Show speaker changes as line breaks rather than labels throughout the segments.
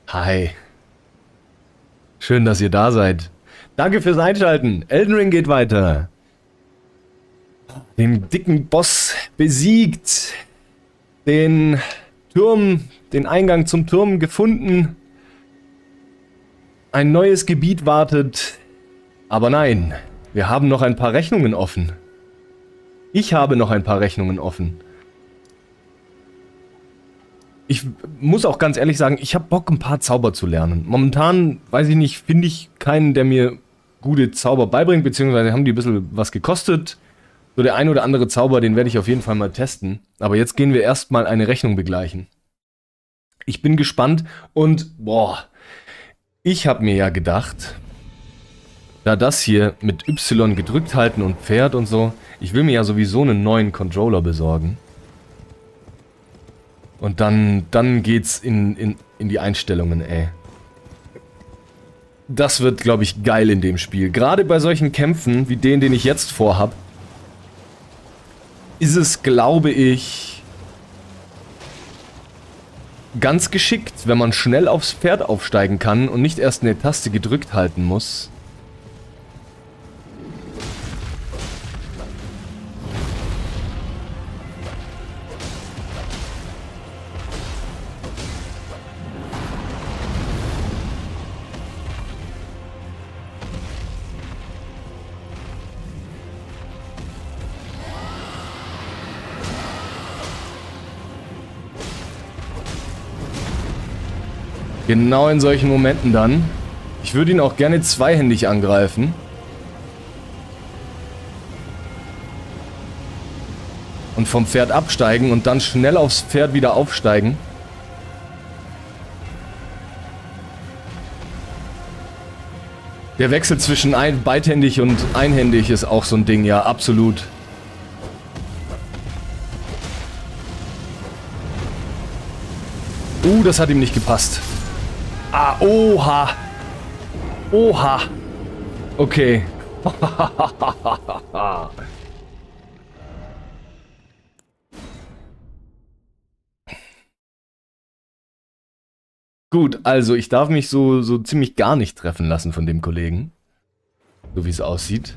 Hi. Schön, dass ihr da seid. Danke fürs Einschalten. Elden Ring geht weiter. Den dicken Boss besiegt. Den Turm, den Eingang zum Turm gefunden. Ein neues Gebiet wartet. Aber nein, wir haben noch ein paar Rechnungen offen. Ich habe noch ein paar Rechnungen offen. Ich muss auch ganz ehrlich sagen, ich habe Bock, ein paar Zauber zu lernen. Momentan, weiß ich nicht, finde ich keinen, der mir gute Zauber beibringt, beziehungsweise haben die ein bisschen was gekostet. So der ein oder andere Zauber, den werde ich auf jeden Fall mal testen. Aber jetzt gehen wir erstmal eine Rechnung begleichen. Ich bin gespannt und, boah, ich habe mir ja gedacht, da das hier mit Y gedrückt halten und Pferd und so, ich will mir ja sowieso einen neuen Controller besorgen. Und dann geht's in die Einstellungen, ey. Das wird, glaube ich, geil in dem Spiel. Gerade bei solchen Kämpfen, wie den ich jetzt vorhab, ist es, glaube ich, ganz geschickt, wenn man schnell aufs Pferd aufsteigen kann und nicht erst eine Taste gedrückt halten muss. Genau in solchen Momenten dann. Ich würde ihn auch gerne zweihändig angreifen. Und vom Pferd absteigen und dann schnell aufs Pferd wieder aufsteigen. Der Wechsel zwischen beidhändig und einhändig ist auch so ein Ding, ja, absolut. Das hat ihm nicht gepasst. Ah, oha. Oha. Okay. Gut, also ich darf mich so ziemlich gar nicht treffen lassen von dem Kollegen. So wie es aussieht.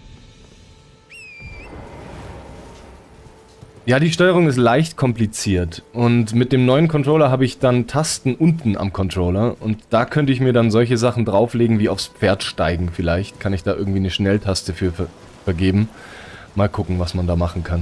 Ja, die Steuerung ist leicht kompliziert und mit dem neuen Controller habe ich dann Tasten unten am Controller und da könnte ich mir dann solche Sachen drauflegen wie aufs Pferd steigen vielleicht. Kann ich da irgendwie eine Schnelltaste für vergeben. Mal gucken, was man da machen kann.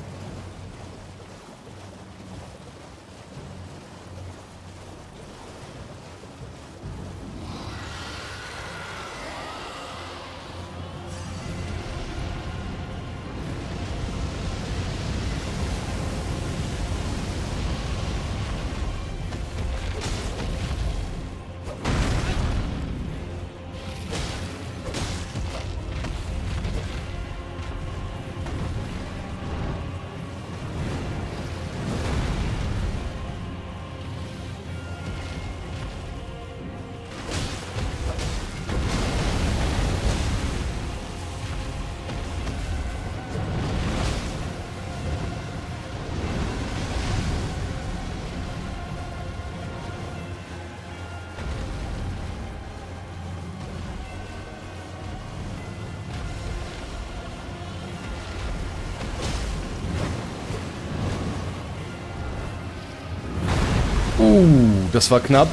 Das war knapp.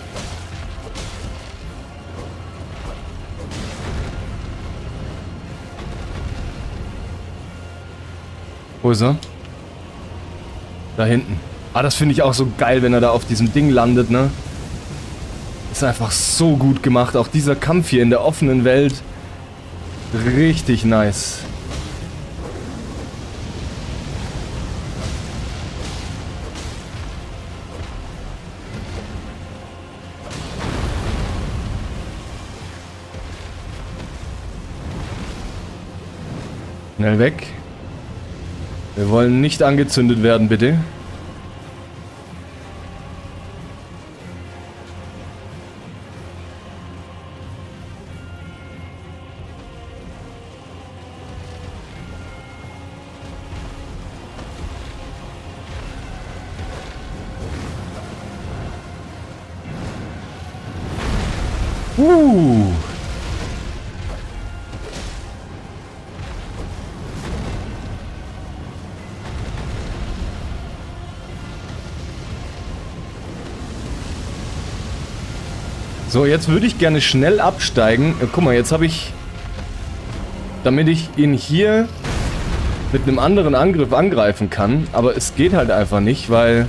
Wo ist er? Da hinten. Ah, das finde ich auch so geil, wenn er da auf diesem Ding landet, ne? Ist einfach so gut gemacht. Auch dieser Kampf hier in der offenen Welt. Richtig nice. Schnell weg. Wir wollen nicht angezündet werden, bitte. Uh. So, jetzt würde ich gerne schnell absteigen. Guck mal, jetzt habe ich... Damit ich ihn hier mit einem anderen Angriff angreifen kann. Aber es geht halt einfach nicht, weil...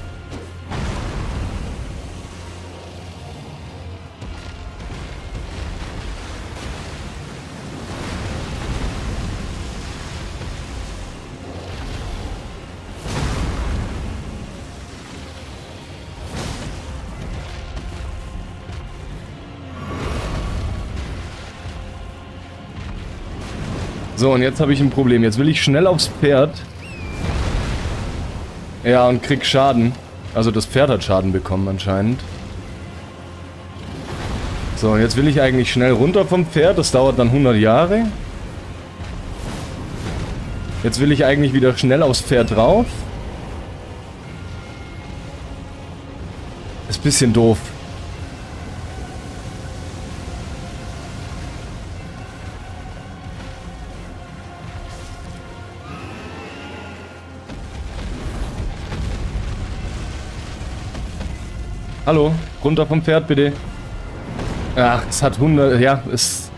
So, und jetzt habe ich ein Problem. Jetzt will ich schnell aufs Pferd. Ja, und krieg Schaden. Also das Pferd hat Schaden bekommen anscheinend. So, und jetzt will ich eigentlich schnell runter vom Pferd. Das dauert dann 100 Jahre. Jetzt will ich eigentlich wieder schnell aufs Pferd drauf. Ist ein bisschen doof. Hallo, runter vom Pferd bitte. Ach, es hat 100, ja, es...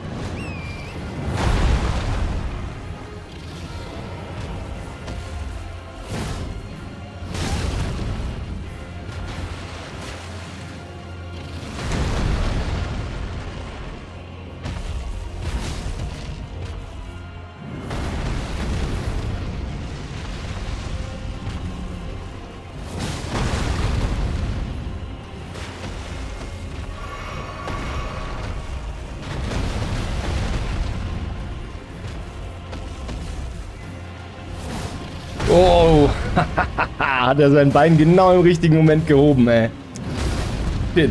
Oh, hat er sein Bein genau im richtigen Moment gehoben, ey. Shit.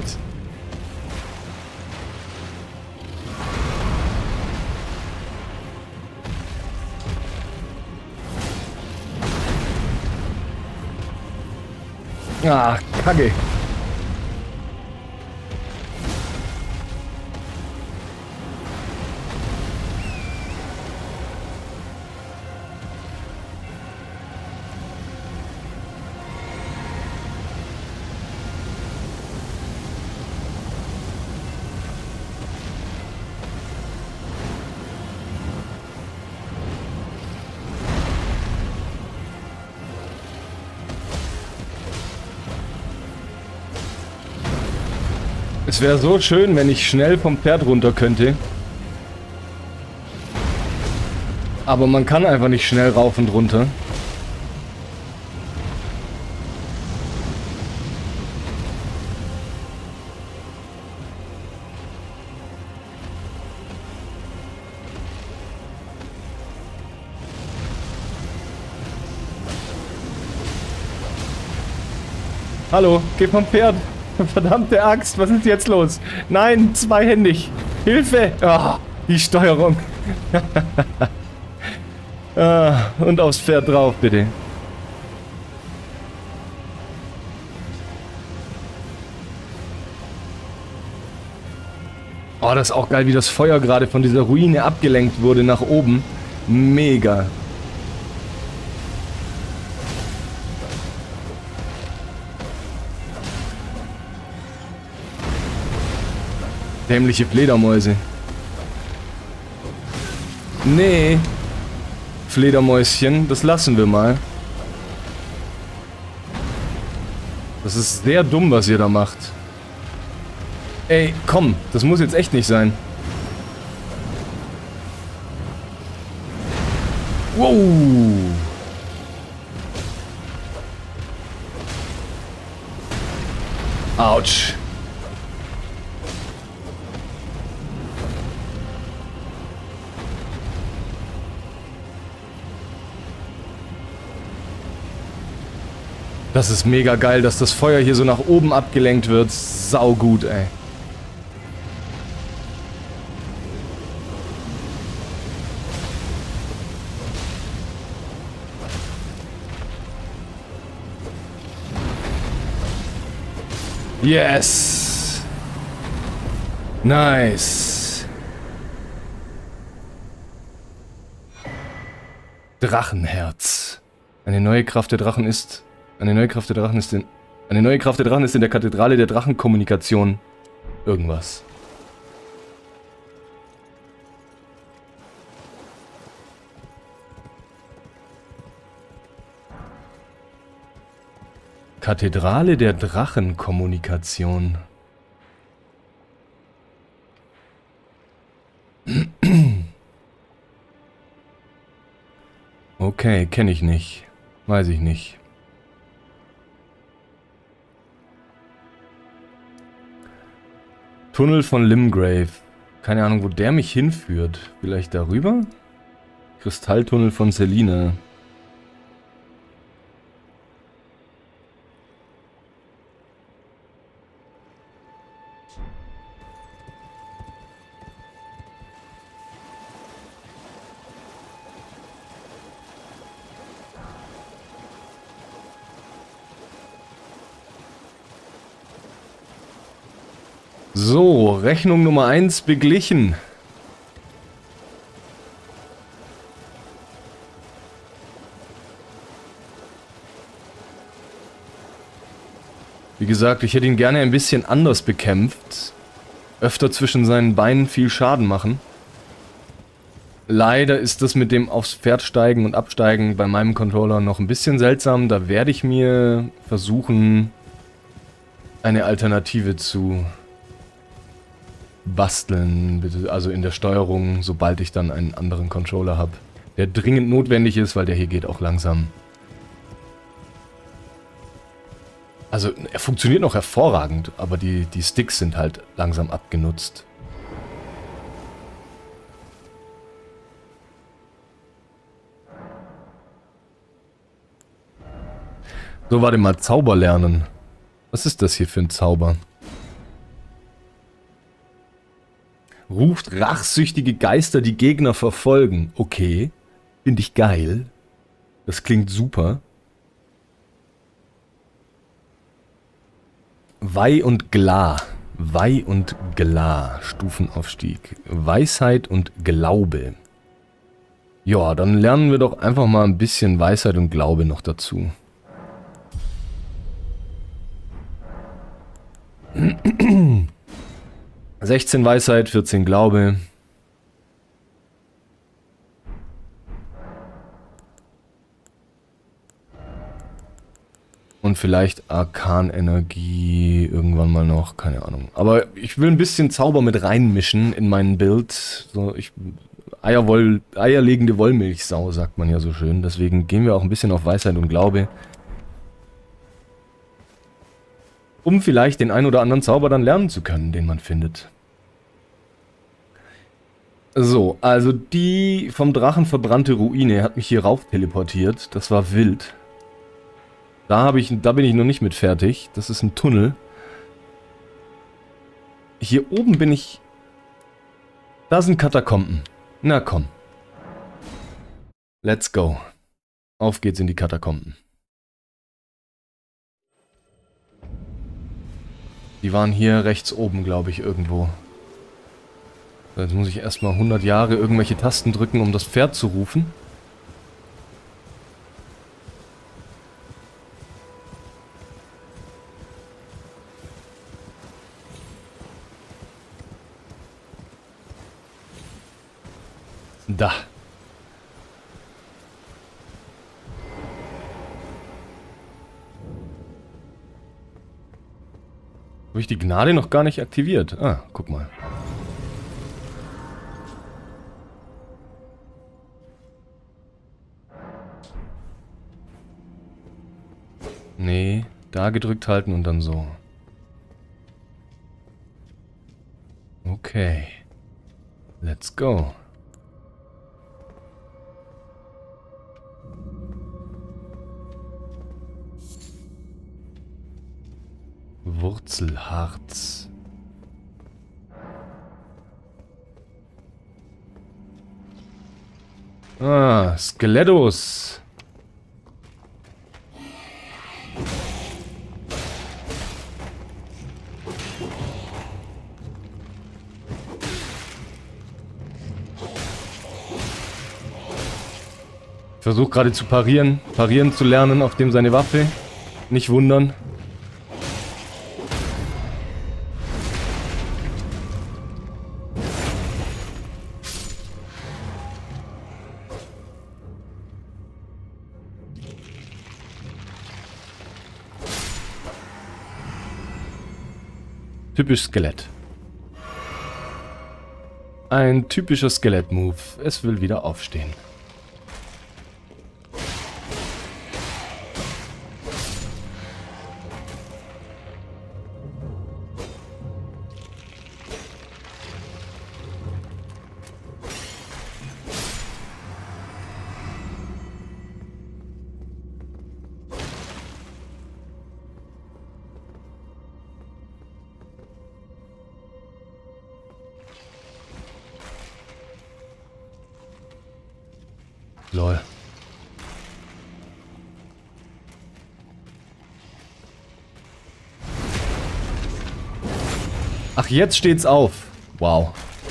Ach, Kacke. Es wäre so schön, wenn ich schnell vom Pferd runter könnte. Aber man kann einfach nicht schnell rauf und runter. Hallo, geh vom Pferd. Verdammte Axt, was ist jetzt los? Nein, zweihändig. Hilfe! Oh, die Steuerung. Und aufs Pferd drauf, bitte. Oh, das ist auch geil, wie das Feuer gerade von dieser Ruine abgelenkt wurde nach oben. Mega. Dämliche Fledermäuse. Nee. Fledermäuschen, das lassen wir mal. Das ist sehr dumm, was ihr da macht. Ey, komm, das muss jetzt echt nicht sein. Wow. Autsch. Das ist mega geil, dass das Feuer hier so nach oben abgelenkt wird. Sau gut, ey. Yes! Nice. Drachenherz. Eine neue Kraft der Drachen ist in der Kathedrale der Drachenkommunikation irgendwas. Kathedrale der Drachenkommunikation. Okay, kenne ich nicht. Weiß ich nicht. Tunnel von Limgrave. Keine Ahnung, wo der mich hinführt. Vielleicht darüber? Kristalltunnel von Selina. So, Rechnung Nummer 1 beglichen. Wie gesagt, ich hätte ihn gerne ein bisschen anders bekämpft. Öfter zwischen seinen Beinen viel Schaden machen. Leider ist das mit dem aufs Pferd steigen und absteigen bei meinem Controller noch ein bisschen seltsam. Da werde ich mir versuchen, eine Alternative zu basteln, bitte, also in der Steuerung, sobald ich dann einen anderen Controller habe, der dringend notwendig ist, weil der hier geht auch langsam. Also er funktioniert noch hervorragend, aber die Sticks sind halt langsam abgenutzt. So, warte mal, Zauber lernen. Was ist das hier für ein Zauber? Ruft rachsüchtige Geister, die Gegner verfolgen. Okay, finde ich geil. Das klingt super. Weih und Glah. Weih und Glah. Stufenaufstieg. Weisheit und Glaube. Ja, dann lernen wir doch einfach mal ein bisschen Weisheit und Glaube noch dazu. <clears throat> 16 Weisheit, 14 Glaube. Und vielleicht Arkanenergie irgendwann mal noch, keine Ahnung. Aber ich will ein bisschen Zauber mit reinmischen in meinen Bild. So, eierlegende Wollmilchsau, sagt man ja so schön. Deswegen gehen wir auch ein bisschen auf Weisheit und Glaube. Um vielleicht den ein oder anderen Zauber dann lernen zu können, den man findet. So, also die vom Drachen verbrannte Ruine hat mich hier rauf teleportiert. Das war wild. Da bin ich noch nicht mit fertig. Das ist ein Tunnel. Hier oben bin ich... Da sind Katakomben. Na komm. Let's go. Auf geht's in die Katakomben. Die waren hier rechts oben, glaube ich, irgendwo. Jetzt muss ich erstmal 100 Jahre irgendwelche Tasten drücken, um das Pferd zu rufen. Da. Habe ich die Gnade noch gar nicht aktiviert? Ah, guck mal. Nee, da gedrückt halten und dann so. Okay. Let's go. Wurzelharz. Ah, Skelettos. Ich versuche gerade zu parieren. Parieren zu lernen, auf dem seine Waffe. Nicht wundern. Typisch Skelett. Ein typischer Skelett-Move. Es will wieder aufstehen. Lol. Ach, jetzt steht's auf. Wow.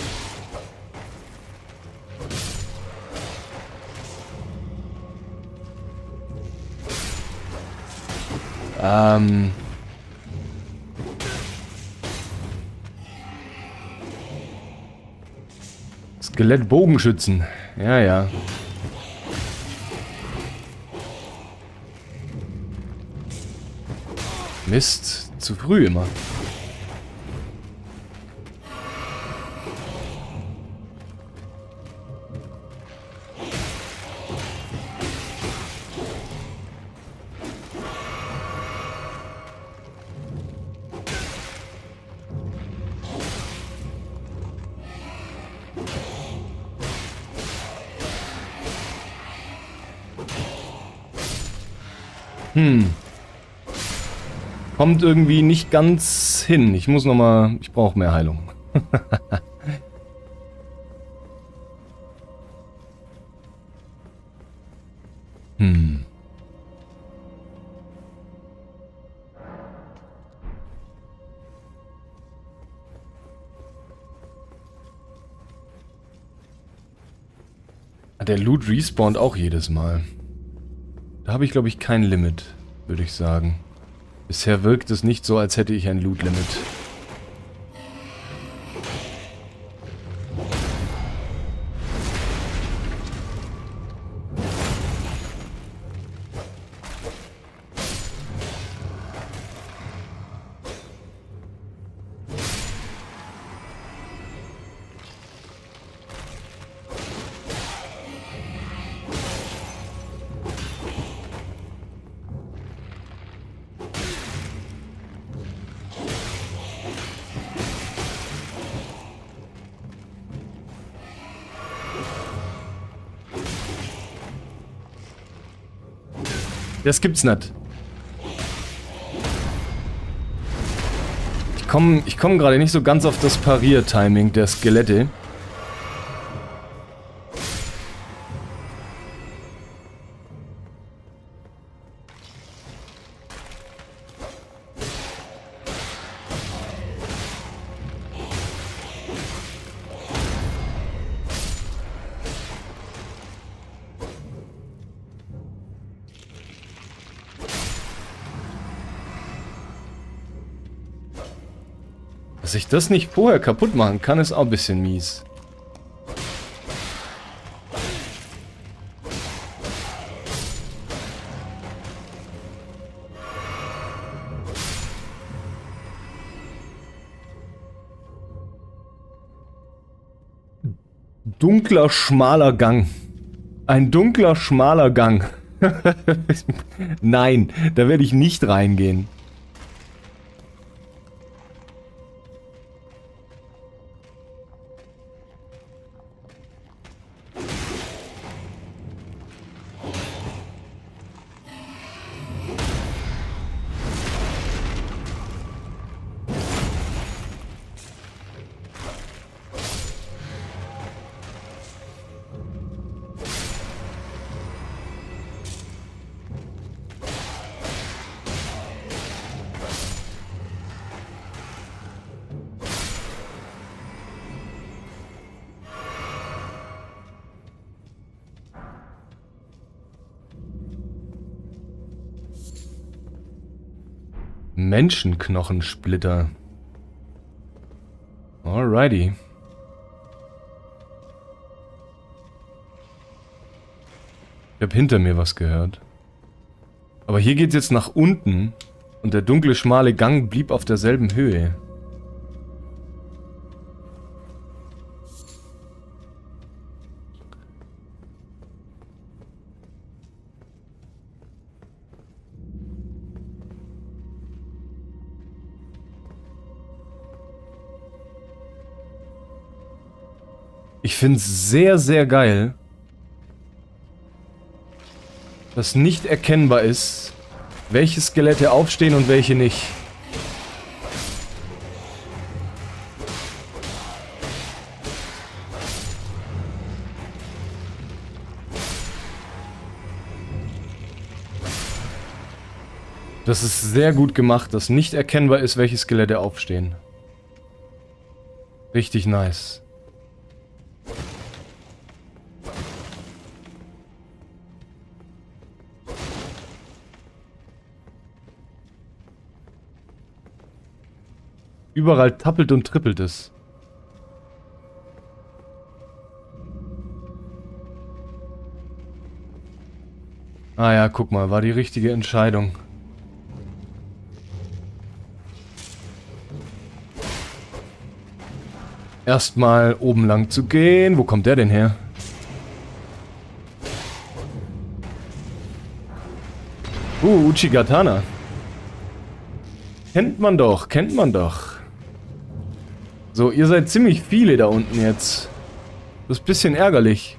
Skelett-Bogenschützen. Ja, ja. Mist, zu früh immer. Kommt irgendwie nicht ganz hin. Ich muss nochmal... Ich brauche mehr Heilung. Der Loot respawnt auch jedes Mal. Da habe ich, glaube ich, kein Limit, würde ich sagen. Bisher wirkt es nicht so, als hätte ich ein Loot-Limit. Das gibt's nicht. Ich komm gerade nicht so ganz auf das Parier-Timing der Skelette. Dass ich das nicht vorher kaputt machen kann, ist auch ein bisschen mies. Dunkler, schmaler Gang. Ein dunkler, schmaler Gang. Nein, da werde ich nicht reingehen. Menschenknochensplitter. Alrighty. Ich habe hinter mir was gehört. Aber hier geht's jetzt nach unten und der dunkle, schmale Gang blieb auf derselben Höhe. Ich finde es sehr, sehr geil, dass nicht erkennbar ist, welche Skelette aufstehen und welche nicht. Das ist sehr gut gemacht, dass nicht erkennbar ist, welche Skelette aufstehen. Richtig nice. Überall tappelt und trippelt es. Ah ja, guck mal, war die richtige Entscheidung. Erstmal oben lang zu gehen. Wo kommt der denn her? Uchigatana. Kennt man doch, kennt man doch. So, ihr seid ziemlich viele da unten jetzt. Das ist ein bisschen ärgerlich.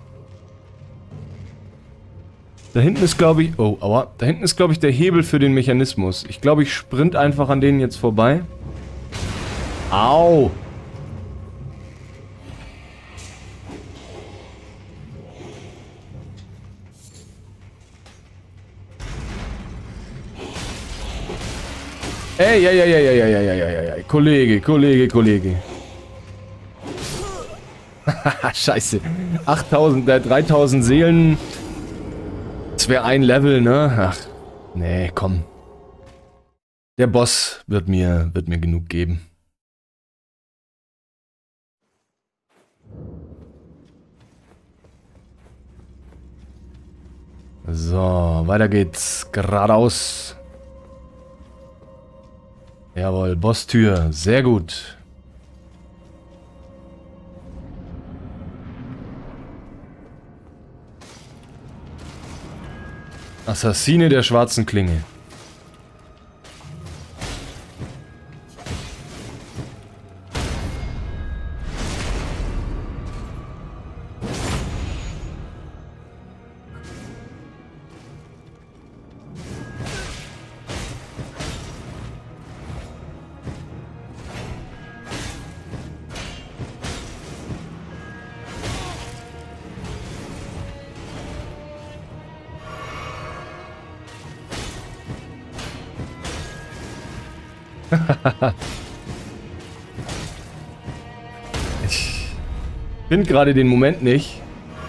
Da hinten ist, glaube ich... Oh, aua. Da hinten ist, glaube ich, der Hebel für den Mechanismus. Ich glaube, ich sprint einfach an denen jetzt vorbei. Au! Ey, ey, Kollege. Scheiße. 3000 Seelen. Das wäre ein Level, ne? Ach, nee, komm. Der Boss wird mir genug geben. So, weiter geht's. Geradeaus. Jawohl, Bosstür. Sehr gut. Assassine der schwarzen Klinge. Ich finde gerade den Moment nicht.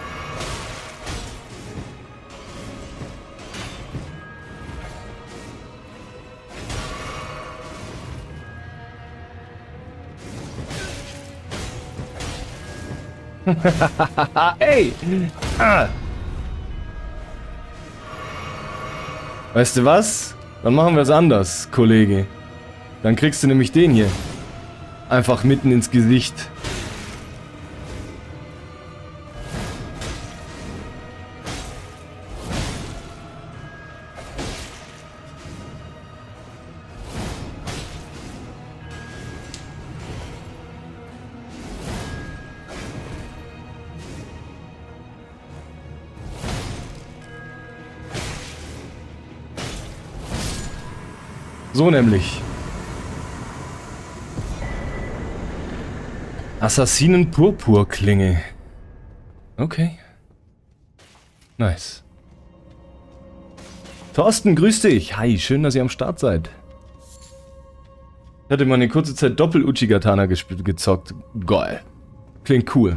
Ey! Ah. Weißt du was? Dann machen wir es anders, Kollege. Dann kriegst du nämlich den hier. Einfach mitten ins Gesicht. So nämlich. Assassinen-Purpurklinge. Okay. Nice. Thorsten, grüß dich. Hi, schön, dass ihr am Start seid. Ich hatte mal eine kurze Zeit Doppel-Uchigatana gezockt. Geil. Klingt cool.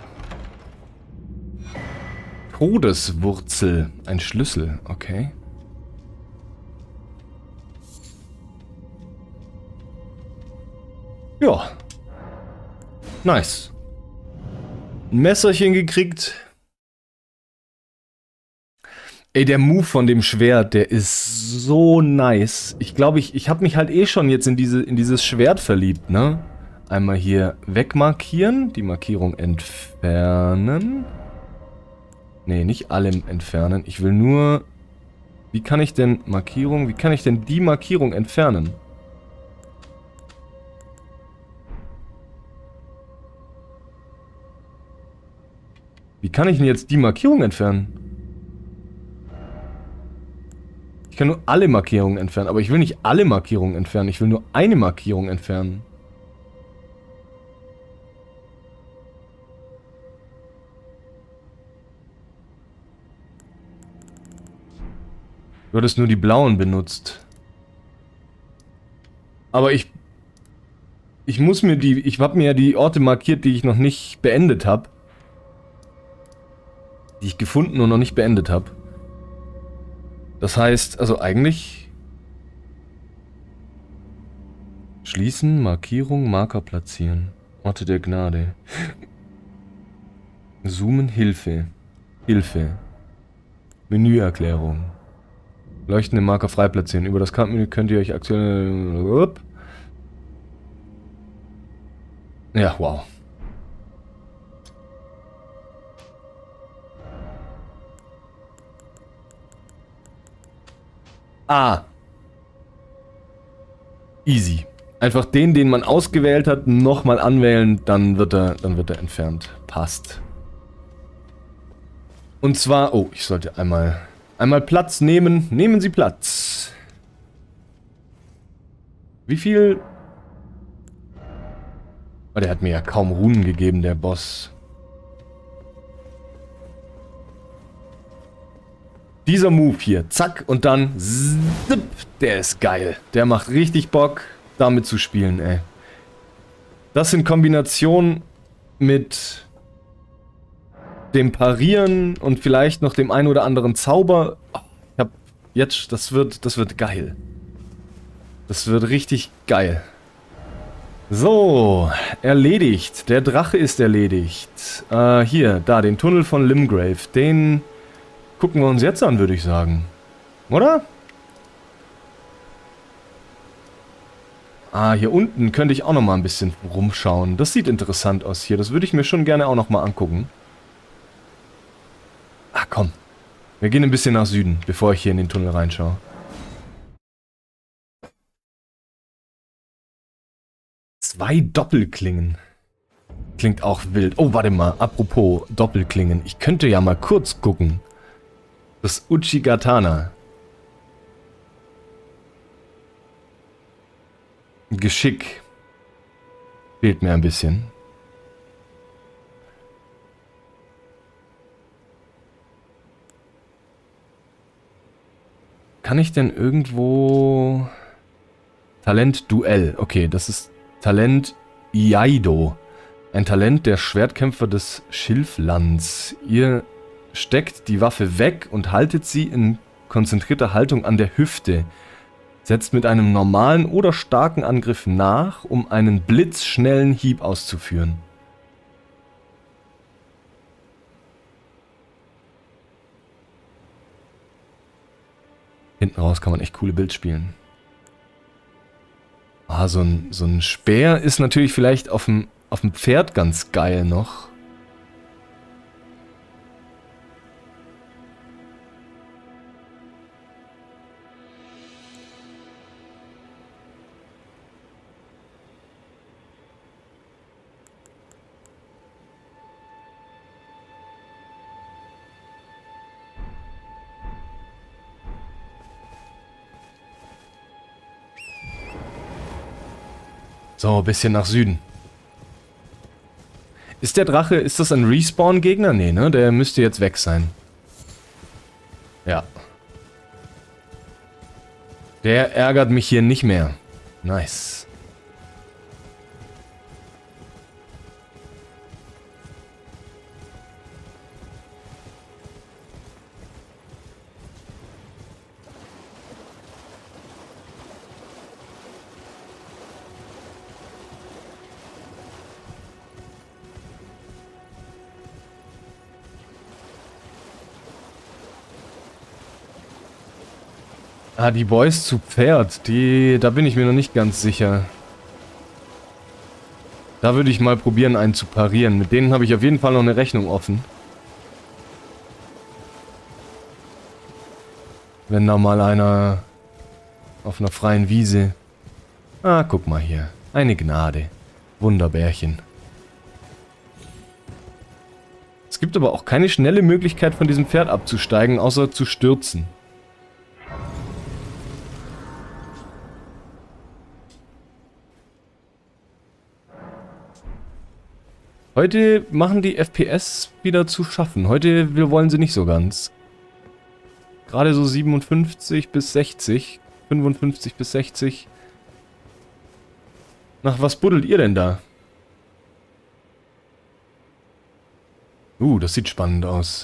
Todeswurzel. Ein Schlüssel. Okay. Ja. Nice. Ein Messerchen gekriegt. Ey, der Move von dem Schwert, der ist so nice. Ich glaube, ich habe mich halt eh schon jetzt in dieses Schwert verliebt, ne? Einmal hier wegmarkieren, die Markierung entfernen. Nee, nicht alle entfernen. Ich will nur... Wie kann ich denn die Markierung entfernen? Wie kann ich denn jetzt die Markierung entfernen? Ich kann nur alle Markierungen entfernen, aber ich will nicht alle Markierungen entfernen. Ich will nur eine Markierung entfernen. Du hattest nur die blauen benutzt. Aber ich habe mir ja die Orte markiert, die ich noch nicht beendet habe. Die ich gefunden und noch nicht beendet habe. Das heißt, also eigentlich... Schließen, Markierung, Marker platzieren. Orte der Gnade. Zoomen, Hilfe. Hilfe. Menüerklärung. Leuchtende Marker frei platzieren. Über das Kartenmenü könnt ihr euch aktuell... Ja, wow. Ah. Easy. Einfach den man ausgewählt hat, nochmal anwählen, dann wird er entfernt. Passt. Und zwar... Oh, ich sollte einmal Platz nehmen. Nehmen Sie Platz. Wie viel... Oh, der hat mir ja kaum Runen gegeben, der Boss. Dieser Move hier, zack, und dann zip, der ist geil. Der macht richtig Bock, damit zu spielen, ey. Das in Kombination mit dem Parieren und vielleicht noch dem einen oder anderen Zauber. Ich hab jetzt, das wird geil. Das wird richtig geil. So, erledigt. Der Drache ist erledigt. Hier, da, den Tunnel von Limgrave. Den gucken wir uns jetzt an, würde ich sagen. Oder? Ah, hier unten könnte ich auch noch mal ein bisschen rumschauen. Das sieht interessant aus hier. Das würde ich mir schon gerne auch noch mal angucken. Ah, komm. Wir gehen ein bisschen nach Süden, bevor ich hier in den Tunnel reinschaue. Zwei Doppelklingen. Klingt auch wild. Oh, warte mal. Apropos Doppelklingen. Ich könnte ja mal kurz gucken. Das Uchigatana. Geschick. Fehlt mir ein bisschen. Kann ich denn irgendwo... Talent Duell. Okay, das ist Talent Iaido. Ein Talent der Schwertkämpfer des Schilflands. Ihr steckt die Waffe weg und haltet sie in konzentrierter Haltung an der Hüfte. Setzt mit einem normalen oder starken Angriff nach, um einen blitzschnellen Hieb auszuführen. Hinten raus kann man echt coole Bild spielen. Ah, so ein Speer ist natürlich vielleicht auf dem Pferd ganz geil noch. So, ein bisschen nach Süden. Ist der Drache, ist das ein Respawn-Gegner? Nee, ne? Der müsste jetzt weg sein. Ja. Der ärgert mich hier nicht mehr. Nice. Ah, die Boys zu Pferd, da bin ich mir noch nicht ganz sicher. Da würde ich mal probieren, einen zu parieren. Mit denen habe ich auf jeden Fall noch eine Rechnung offen. Wenn da mal einer auf einer freien Wiese... Ah, guck mal hier. Eine Gnade. Wunderbärchen. Es gibt aber auch keine schnelle Möglichkeit, von diesem Pferd abzusteigen, außer zu stürzen. Heute machen die FPS wieder zu schaffen. Heute wollen sie nicht so ganz. Gerade so 57 bis 60. 55 bis 60. Nach was buddelt ihr denn da? Das sieht spannend aus.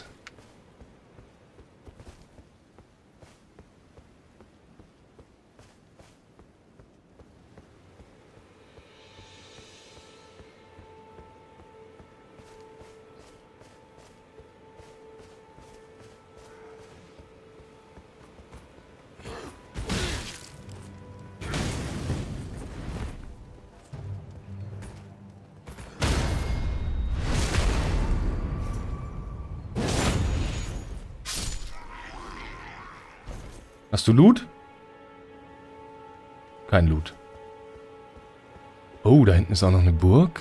Hast du Loot? Kein Loot. Oh, da hinten ist auch noch eine Burg.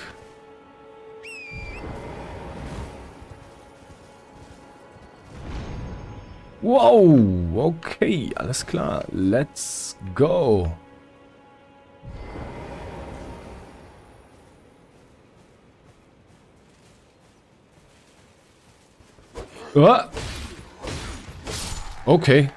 Wow, okay, alles klar. Let's go. Ah. Okay.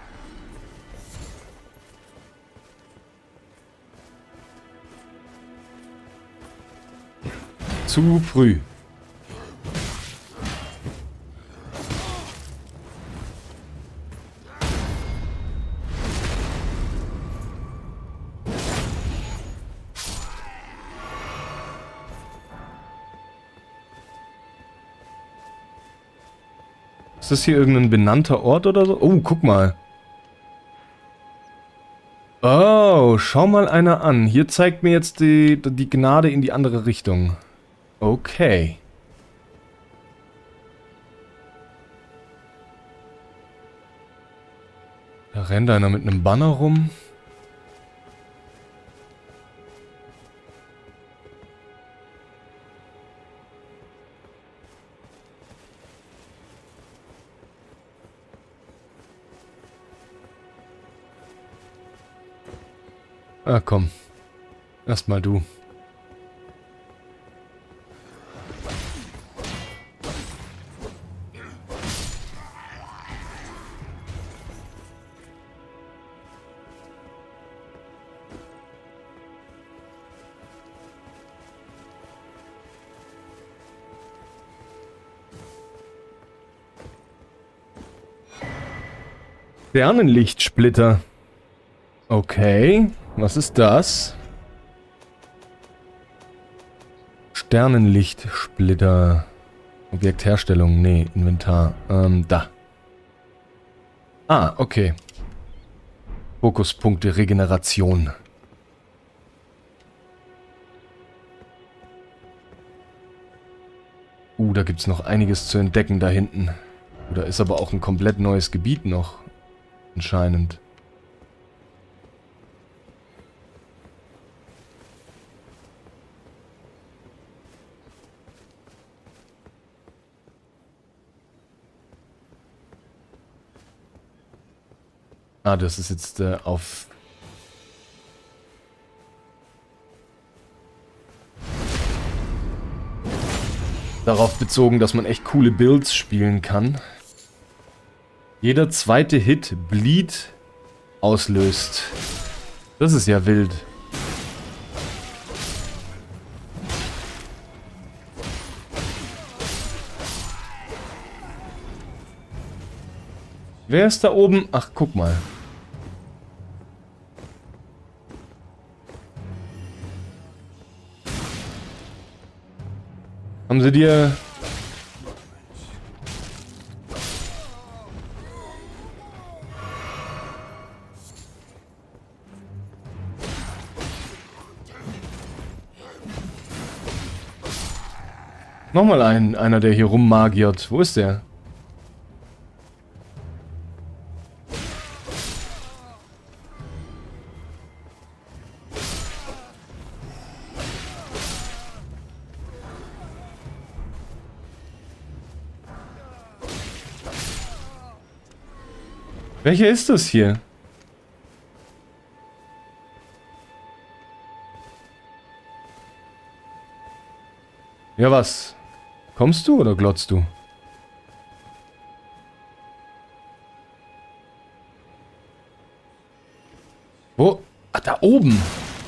Zu früh. Ist das hier irgendein benannter Ort oder so? Oh, guck mal. Oh, schau mal einer an. Hier zeigt mir jetzt die Gnade in die andere Richtung. Okay. Da rennt einer mit einem Banner rum. Ah, komm. Erstmal du. Sternenlichtsplitter. Okay, was ist das? Sternenlichtsplitter. Objektherstellung, nee, Inventar. Da. Ah, okay. Fokuspunkte Regeneration. Da gibt's noch einiges zu entdecken da hinten. Da ist aber auch ein komplett neues Gebiet noch. Anscheinend. Ah, das ist jetzt auf... darauf bezogen, dass man echt coole Builds spielen kann. Jeder zweite Hit Bleed auslöst. Das ist ja wild. Wer ist da oben? Ach, guck mal. Haben sie dir... Nochmal einer, der hier rummagiert. Wo ist der? Welcher ist das hier? Ja, was? Kommst du oder glotzt du? Wo? Ah, da oben.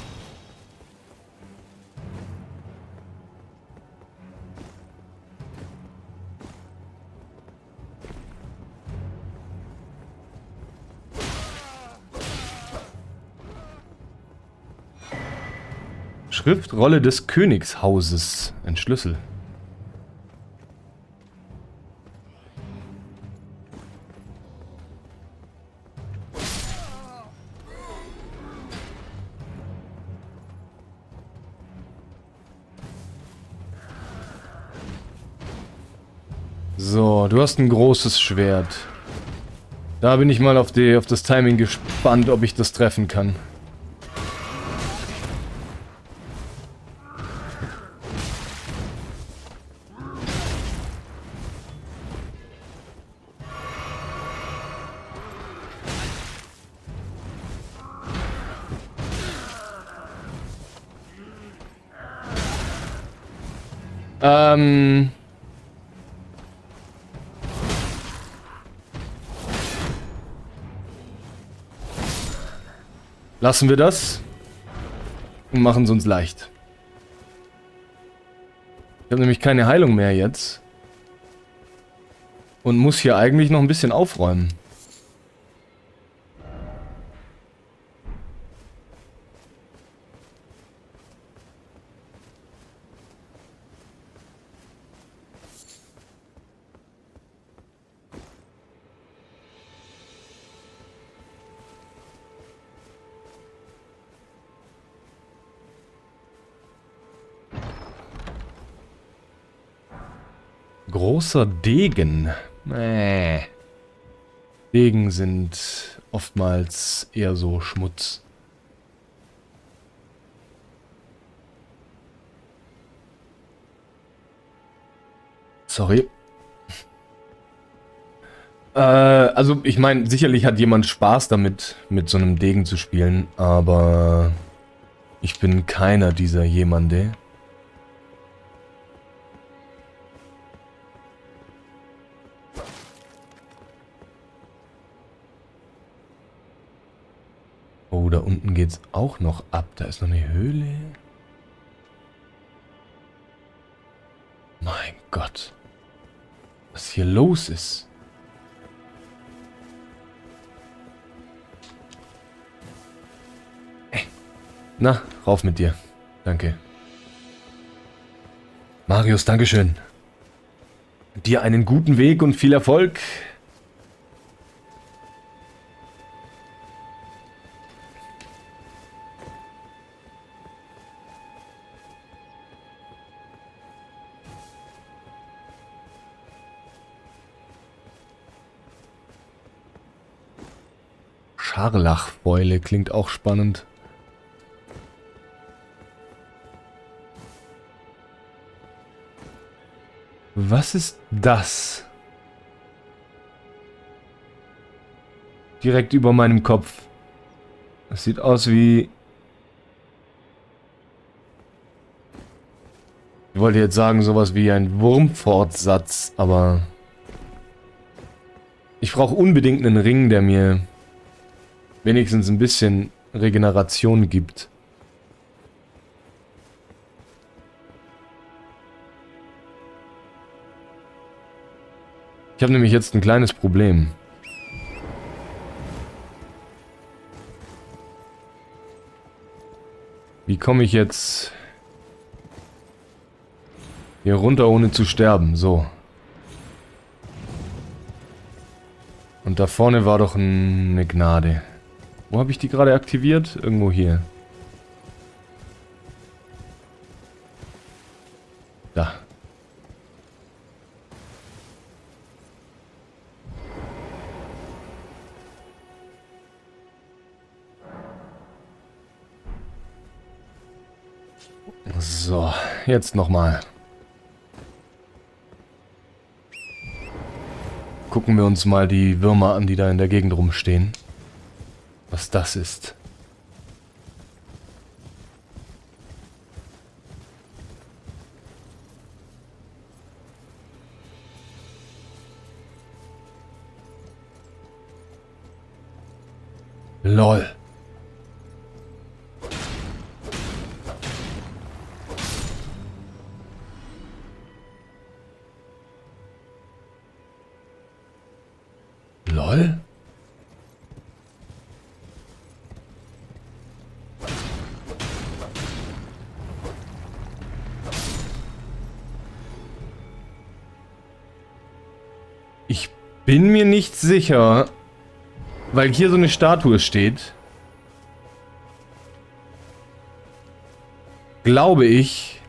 Schriftrolle des Königshauses. Ein Schlüssel. So, du hast ein großes Schwert. Da bin ich mal auf das Timing gespannt, ob ich das treffen kann. Lassen wir das und machen es uns leicht. Ich habe nämlich keine Heilung mehr jetzt. Und muss hier eigentlich noch ein bisschen aufräumen. Großer Degen. Degen sind oftmals eher so Schmutz. Sorry. Also ich meine, sicherlich hat jemand Spaß damit, mit so einem Degen zu spielen, aber ich bin keiner dieser jemande. Oh, da unten geht's auch noch ab. Da ist noch eine Höhle. Mein Gott. Was hier los ist. Na, rauf mit dir. Danke. Marius, Dankeschön. Dir einen guten Weg und viel Erfolg. Scharlachbeule klingt auch spannend. Was ist das? Direkt über meinem Kopf. Das sieht aus wie... Ich wollte jetzt sagen, sowas wie ein Wurmfortsatz, aber... Ich brauche unbedingt einen Ring, der mir wenigstens ein bisschen Regeneration gibt. Ich habe nämlich jetzt ein kleines Problem. Wie komme ich jetzt hier runter, ohne zu sterben? So. Und da vorne war doch eine Gnade. Wo habe ich die gerade aktiviert? Irgendwo hier. Da. So, jetzt nochmal. Gucken wir uns mal die Würmer an, die da in der Gegend rumstehen. Was das ist. LOL. LOL? Ich bin mir nicht sicher, weil hier so eine Statue steht. Glaube ich,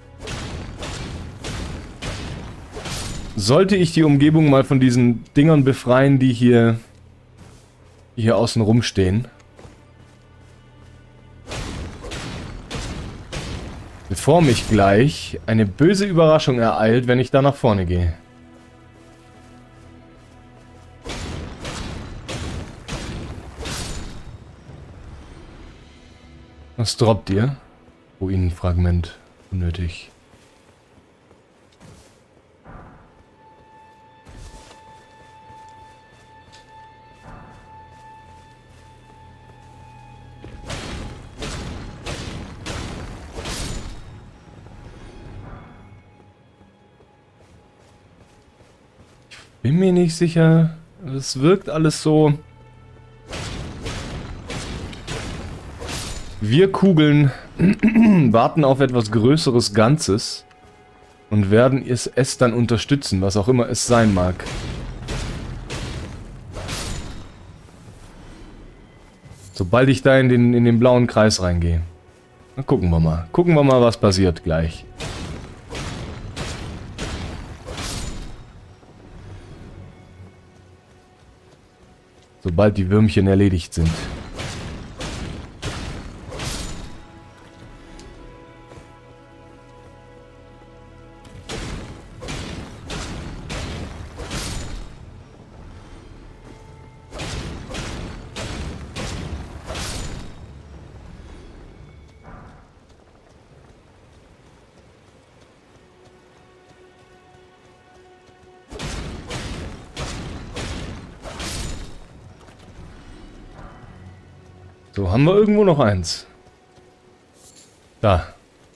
sollte ich die Umgebung mal von diesen Dingern befreien, die hier außen rumstehen. Bevor mich gleich eine böse Überraschung ereilt, wenn ich da nach vorne gehe. Was droppt ihr? Ruinenfragment. Unnötig. Ich bin mir nicht sicher. Es wirkt alles so. Wir Kugeln warten auf etwas Größeres Ganzes und werden es dann unterstützen, was auch immer es sein mag. Sobald ich da in den blauen Kreis reingehe. Dann gucken wir mal. Gucken wir mal, was passiert gleich. Sobald die Würmchen erledigt sind. So, haben wir irgendwo noch eins? Da.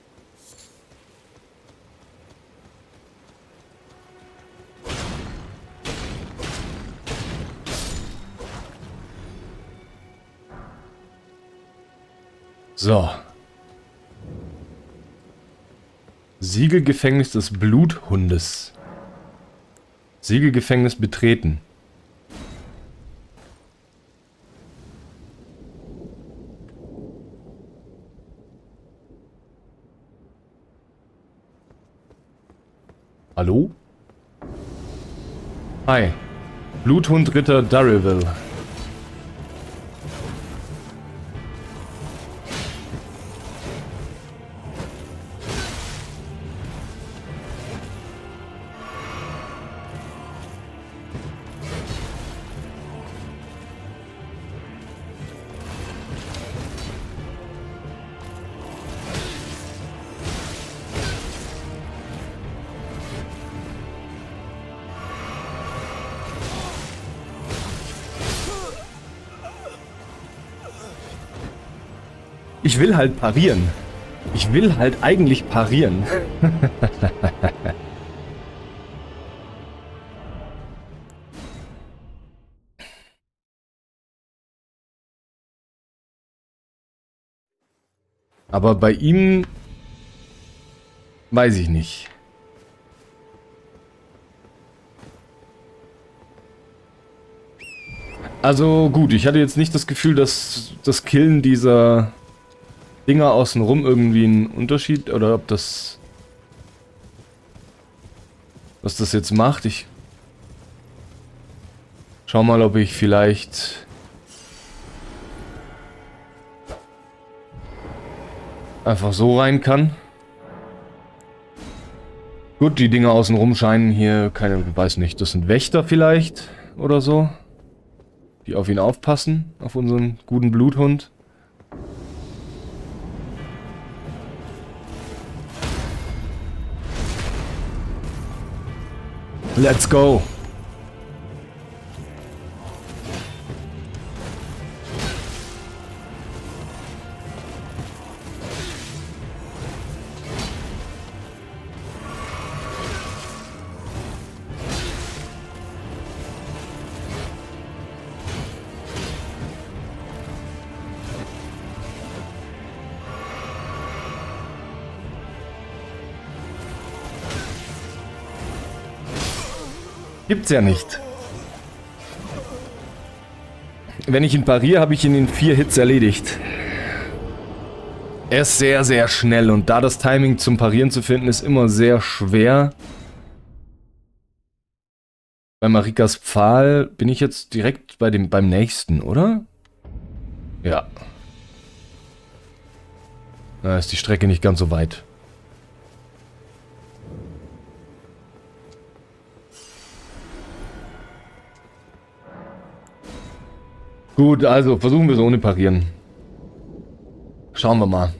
So. Siegelgefängnis des Bluthundes. Siegelgefängnis betreten. Hallo? Hi. Bluthundritter Darreville. Ich will halt parieren. Ich will halt eigentlich parieren. Aber bei ihm weiß ich nicht. Also gut, ich hatte jetzt nicht das Gefühl, dass das Killen dieser Dinger außenrum irgendwie einen Unterschied oder ob das... was das jetzt macht. Ich schau mal, ob ich vielleicht einfach so rein kann. Gut, die Dinger außenrum scheinen hier keine, weiß nicht, das sind Wächter vielleicht oder so, die auf ihn aufpassen, auf unseren guten Bluthund. Let's go! Gibt's ja nicht. Wenn ich ihn pariere, habe ich ihn in 4 Hits erledigt. Er ist sehr, sehr schnell und da das Timing zum Parieren zu finden ist immer sehr schwer. Bei Marikas Pfahl bin ich jetzt direkt beim nächsten, oder? Ja. Da ist die Strecke nicht ganz so weit. Gut, also versuchen wir es ohne Parieren. Schauen wir mal.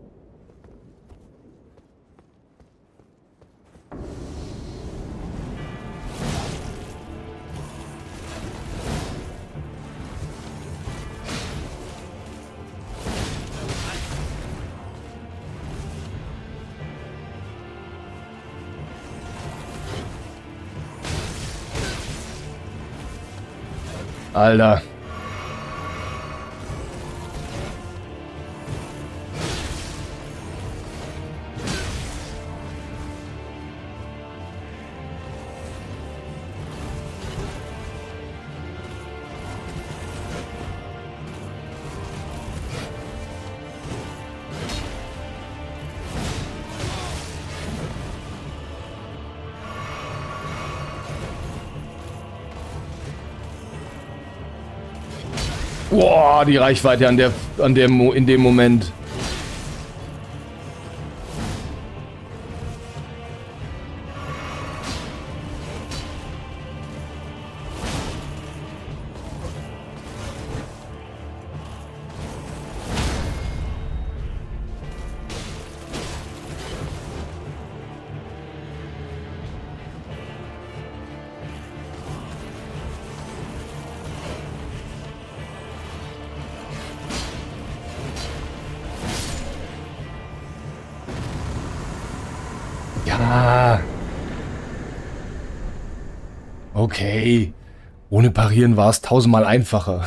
Alter. Boah, die Reichweite in dem Moment. Ja. Okay. Ohne Parieren war es 1000-mal einfacher.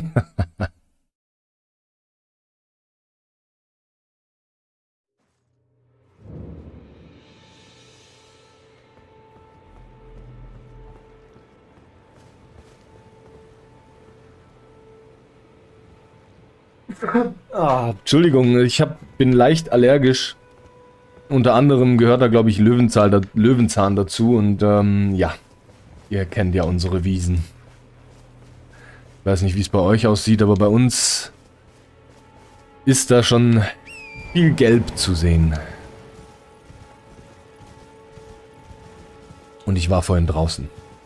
Entschuldigung, bin leicht allergisch. Unter anderem gehört da, glaube ich, Löwenzahn dazu und ja, ihr kennt ja unsere Wiesen. Ich weiß nicht, wie es bei euch aussieht, aber bei uns ist da schon viel Gelb zu sehen. Und ich war vorhin draußen.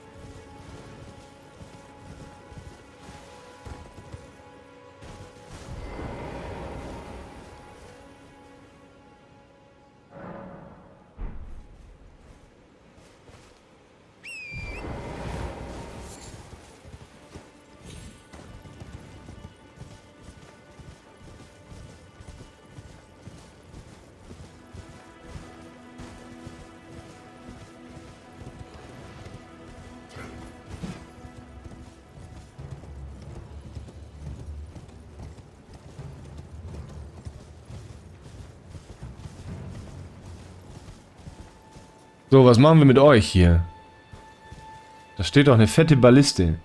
So, was machen wir mit euch hier? Da steht doch eine fette Balliste.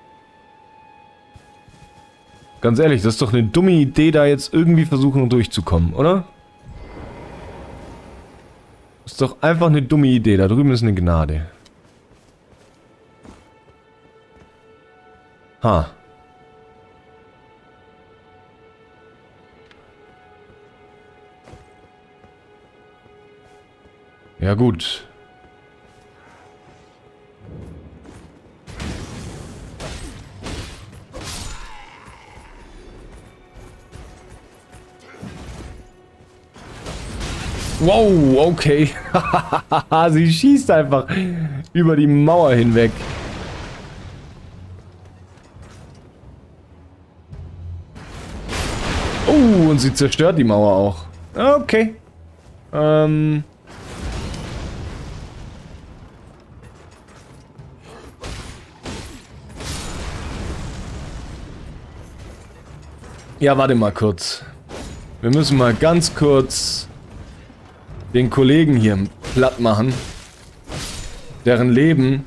Ganz ehrlich, das ist doch eine dumme Idee, da jetzt irgendwie versuchen durchzukommen, oder? Das ist doch einfach eine dumme Idee. Da drüben ist eine Gnade. Ha. Ja gut. Wow, okay. Sie schießt einfach über die Mauer hinweg. Und sie zerstört die Mauer auch. Okay. Ja, warte mal kurz. Wir müssen mal ganz kurz den Kollegen hier platt machen. Deren Leben,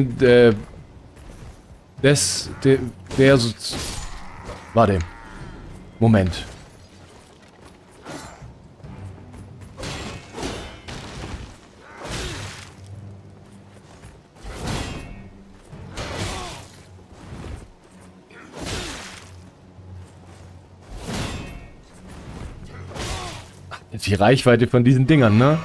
warte. Moment. Die Reichweite von diesen Dingern, ne?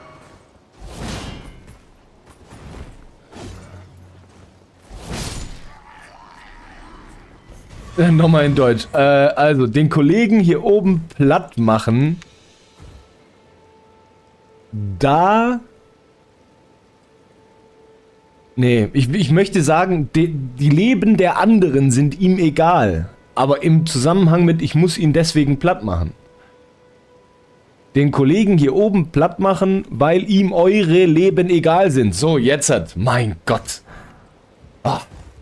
Nochmal in Deutsch. Also, den Kollegen hier oben platt machen. Da... Nee, ich möchte sagen, die Leben der anderen sind ihm egal. Aber im Zusammenhang mit, ich muss ihn deswegen platt machen. Den Kollegen hier oben platt machen, weil ihm eure Leben egal sind. So, jetzt hat. Mein Gott. Oh.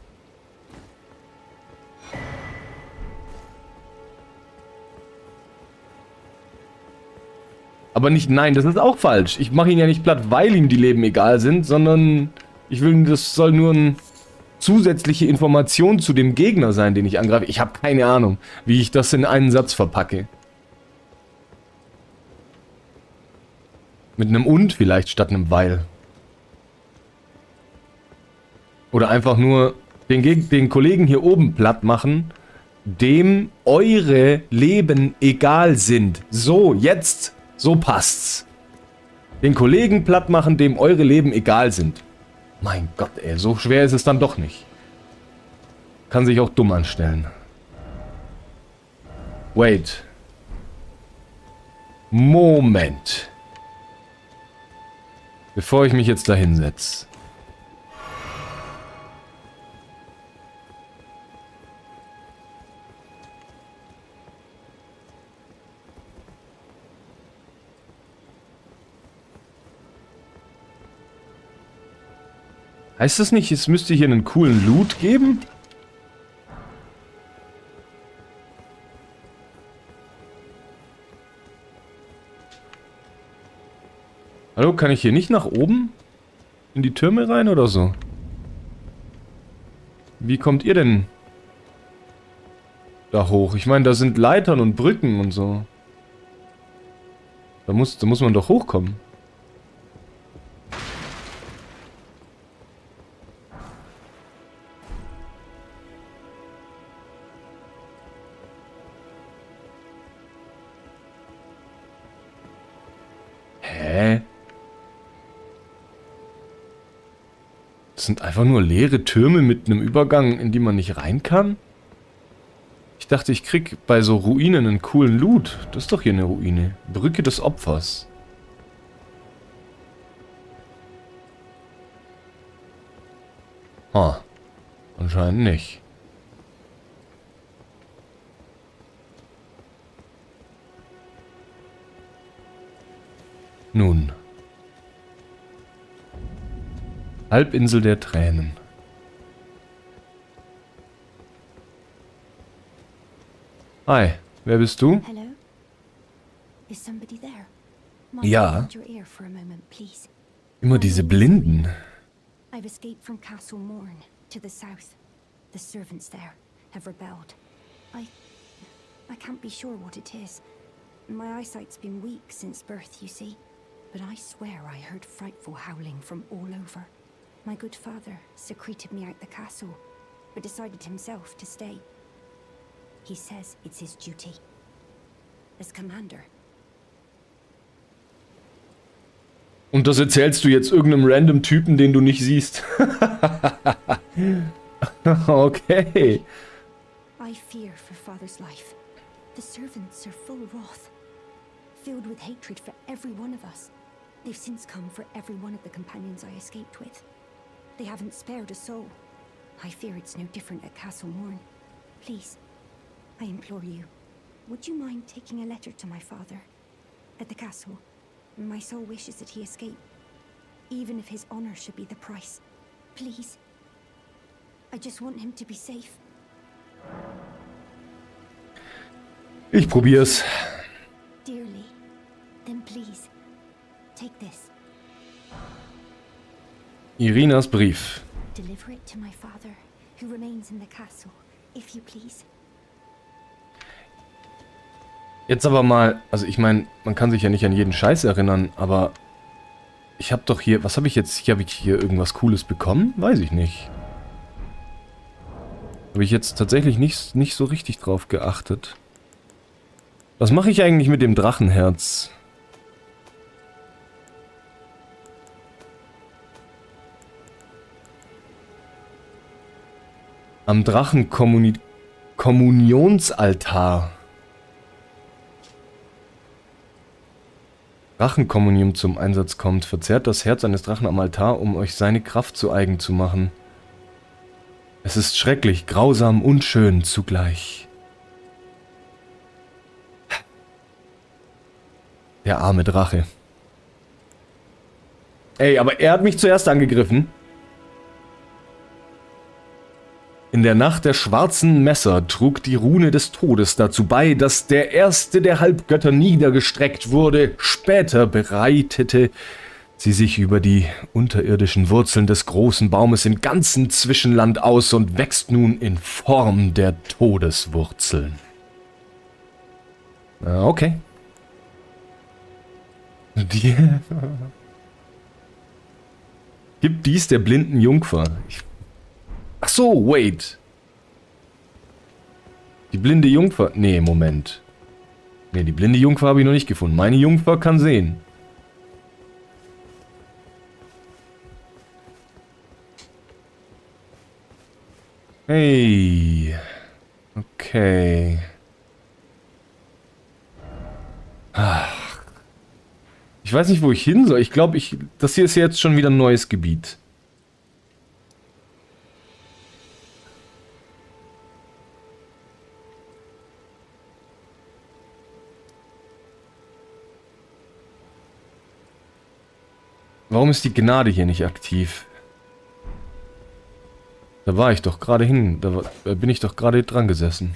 Aber nicht, nein, das ist auch falsch. Ich mache ihn ja nicht platt, weil ihm die Leben egal sind, sondern ich will, das soll nur eine zusätzliche Information zu dem Gegner sein, den ich angreife. Ich habe keine Ahnung, wie ich das in einen Satz verpacke. Mit einem und vielleicht statt einem weil. Oder einfach nur den Kollegen hier oben platt machen, dem eure Leben egal sind. So, jetzt, so passt's. Den Kollegen platt machen, dem eure Leben egal sind. Mein Gott, ey, so schwer ist es dann doch nicht. Kann sich auch dumm anstellen. Wait. Moment. Bevor ich mich jetzt da hinsetze. Heißt das nicht, es müsste hier einen coolen Loot geben? Hallo, kann ich hier nicht nach oben? In die Türme rein oder so? Wie kommt ihr denn da hoch? Ich meine, da sind Leitern und Brücken und so. Da muss man doch hochkommen. Hä? Das sind einfach nur leere Türme mit einem Übergang, in die man nicht rein kann? Ich dachte, ich krieg bei so Ruinen einen coolen Loot. Das ist doch hier eine Ruine. Brücke des Opfers. Ah, anscheinend nicht. Nun. Halbinsel der Tränen. Hi, wer bist du?
Hello? Is somebody there?
Ja.
Your ear for a moment, please.
Immer diese Blinden.
I've escaped from Castle Morn to the south. The servants there have rebelled. I can't be sure what it is. My eyesight's been weak since birth, you see. But I swear I heard frightful howling from all over. My good father secreted me out the castle, but decided himself to stay. He says it's his duty. As commander.
Und das erzählst du jetzt irgendeinem random Typen, den du nicht siehst. Okay.
I fear for father's life. The servants are full wrath. filled with hatred for every one of us. They've since come for every one of the companions I escaped with. They haven't spared a soul. I fear it's no different at Castle Morn. Please, I implore you, would you mind taking a letter to my father? At the castle, my soul wishes that he escape, even if his honor should be the price. Please. I just want him to be safe.
Ich probier's.
Dearly, then please, take this.
Irinas Brief.
Deliver it to my father, who remains in the castle, if you please.
Jetzt aber mal, also ich meine, man kann sich ja nicht an jeden Scheiß erinnern, aber ich habe doch hier, was habe ich jetzt, hier habe ich hier irgendwas Cooles bekommen? Weiß ich nicht. Habe ich jetzt tatsächlich nicht so richtig drauf geachtet. Was mache ich eigentlich mit dem Drachenherz? Am Drachenkommunionsaltar. Drachenkommunion zum Einsatz kommt, verzehrt das Herz eines Drachen am Altar, um euch seine Kraft zu eigen zu machen. Es ist schrecklich, grausam und schön zugleich. Der arme Drache. Ey, aber er hat mich zuerst angegriffen. In der Nacht der schwarzen Messer trug die Rune des Todes dazu bei, dass der erste der Halbgötter niedergestreckt wurde. Später breitete sie sich über die unterirdischen Wurzeln des großen Baumes im ganzen Zwischenland aus und wächst nun in Form der Todeswurzeln. Okay. Gib dies der blinden Jungfer. Ach so, wait. Die blinde Jungfer. Nee, Moment. Nee, die blinde Jungfer habe ich noch nicht gefunden. Meine Jungfer kann sehen. Hey. Okay. Ach. Ich weiß nicht, wo ich hin soll. Ich glaube, das hier ist jetzt schon wieder ein neues Gebiet. Warum ist die Gnade hier nicht aktiv? Da war ich doch gerade hin. Da bin ich doch gerade dran gesessen.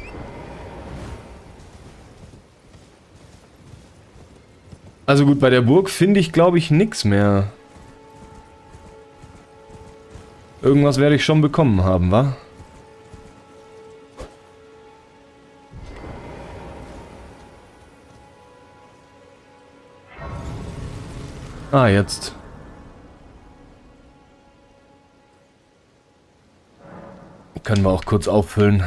Also gut, bei der Burg finde ich, glaube ich, nichts mehr. Irgendwas werde ich schon bekommen haben, wa? Ah, jetzt. Können wir auch kurz auffüllen.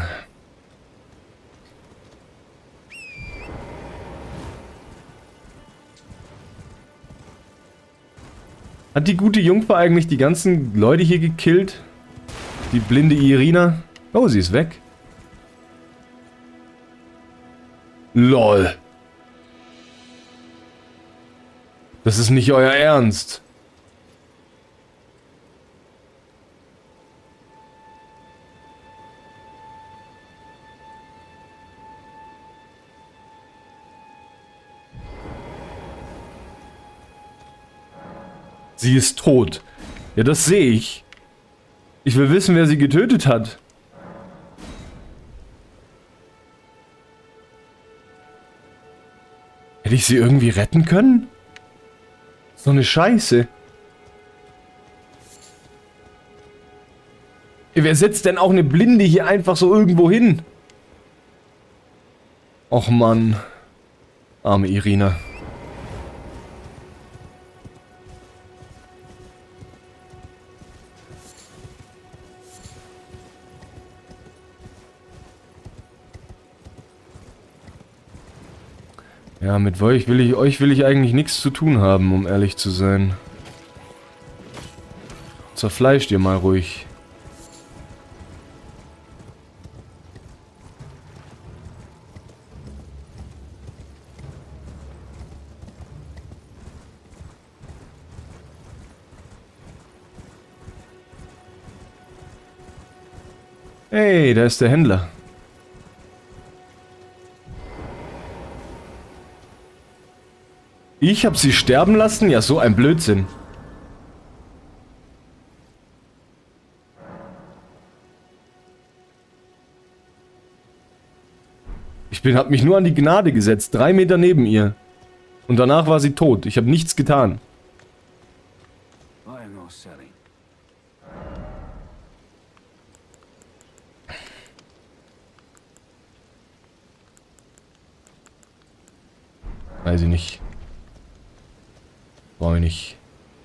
Hat die gute Jungfer eigentlich die ganzen Leute hier gekillt? Die blinde Irina? Oh, sie ist weg. LOL. Das ist nicht euer Ernst. Sie ist tot. Ja, das sehe ich. Ich will wissen, wer sie getötet hat. Hätte ich sie irgendwie retten können? So eine Scheiße. Wer setzt denn auch eine Blinde hier einfach so irgendwo hin? Och Mann. Arme Irina. Ja, mit euch will ich eigentlich nichts zu tun haben, um ehrlich zu sein. Zerfleischt ihr mal ruhig. Hey, da ist der Händler. Ich habe sie sterben lassen? Ja, so ein Blödsinn. Hab mich nur an die Gnade gesetzt, 3 Meter neben ihr. Und danach war sie tot. Ich habe nichts getan. Weiß ich nicht. Brauche ich nicht.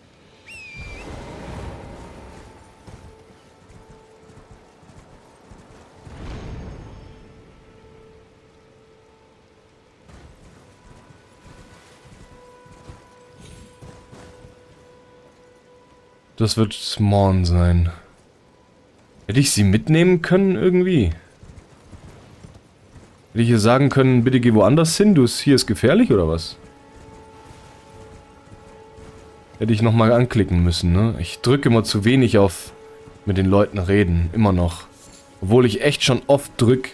Das wird Morn sein. Hätte ich sie mitnehmen können irgendwie? Hätte ich ihr sagen können, bitte geh woanders hin, hier ist gefährlich oder was? Hätte ich nochmal anklicken müssen, ne? Ich drücke immer zu wenig auf mit den Leuten reden, immer noch. Obwohl ich echt schon oft drück.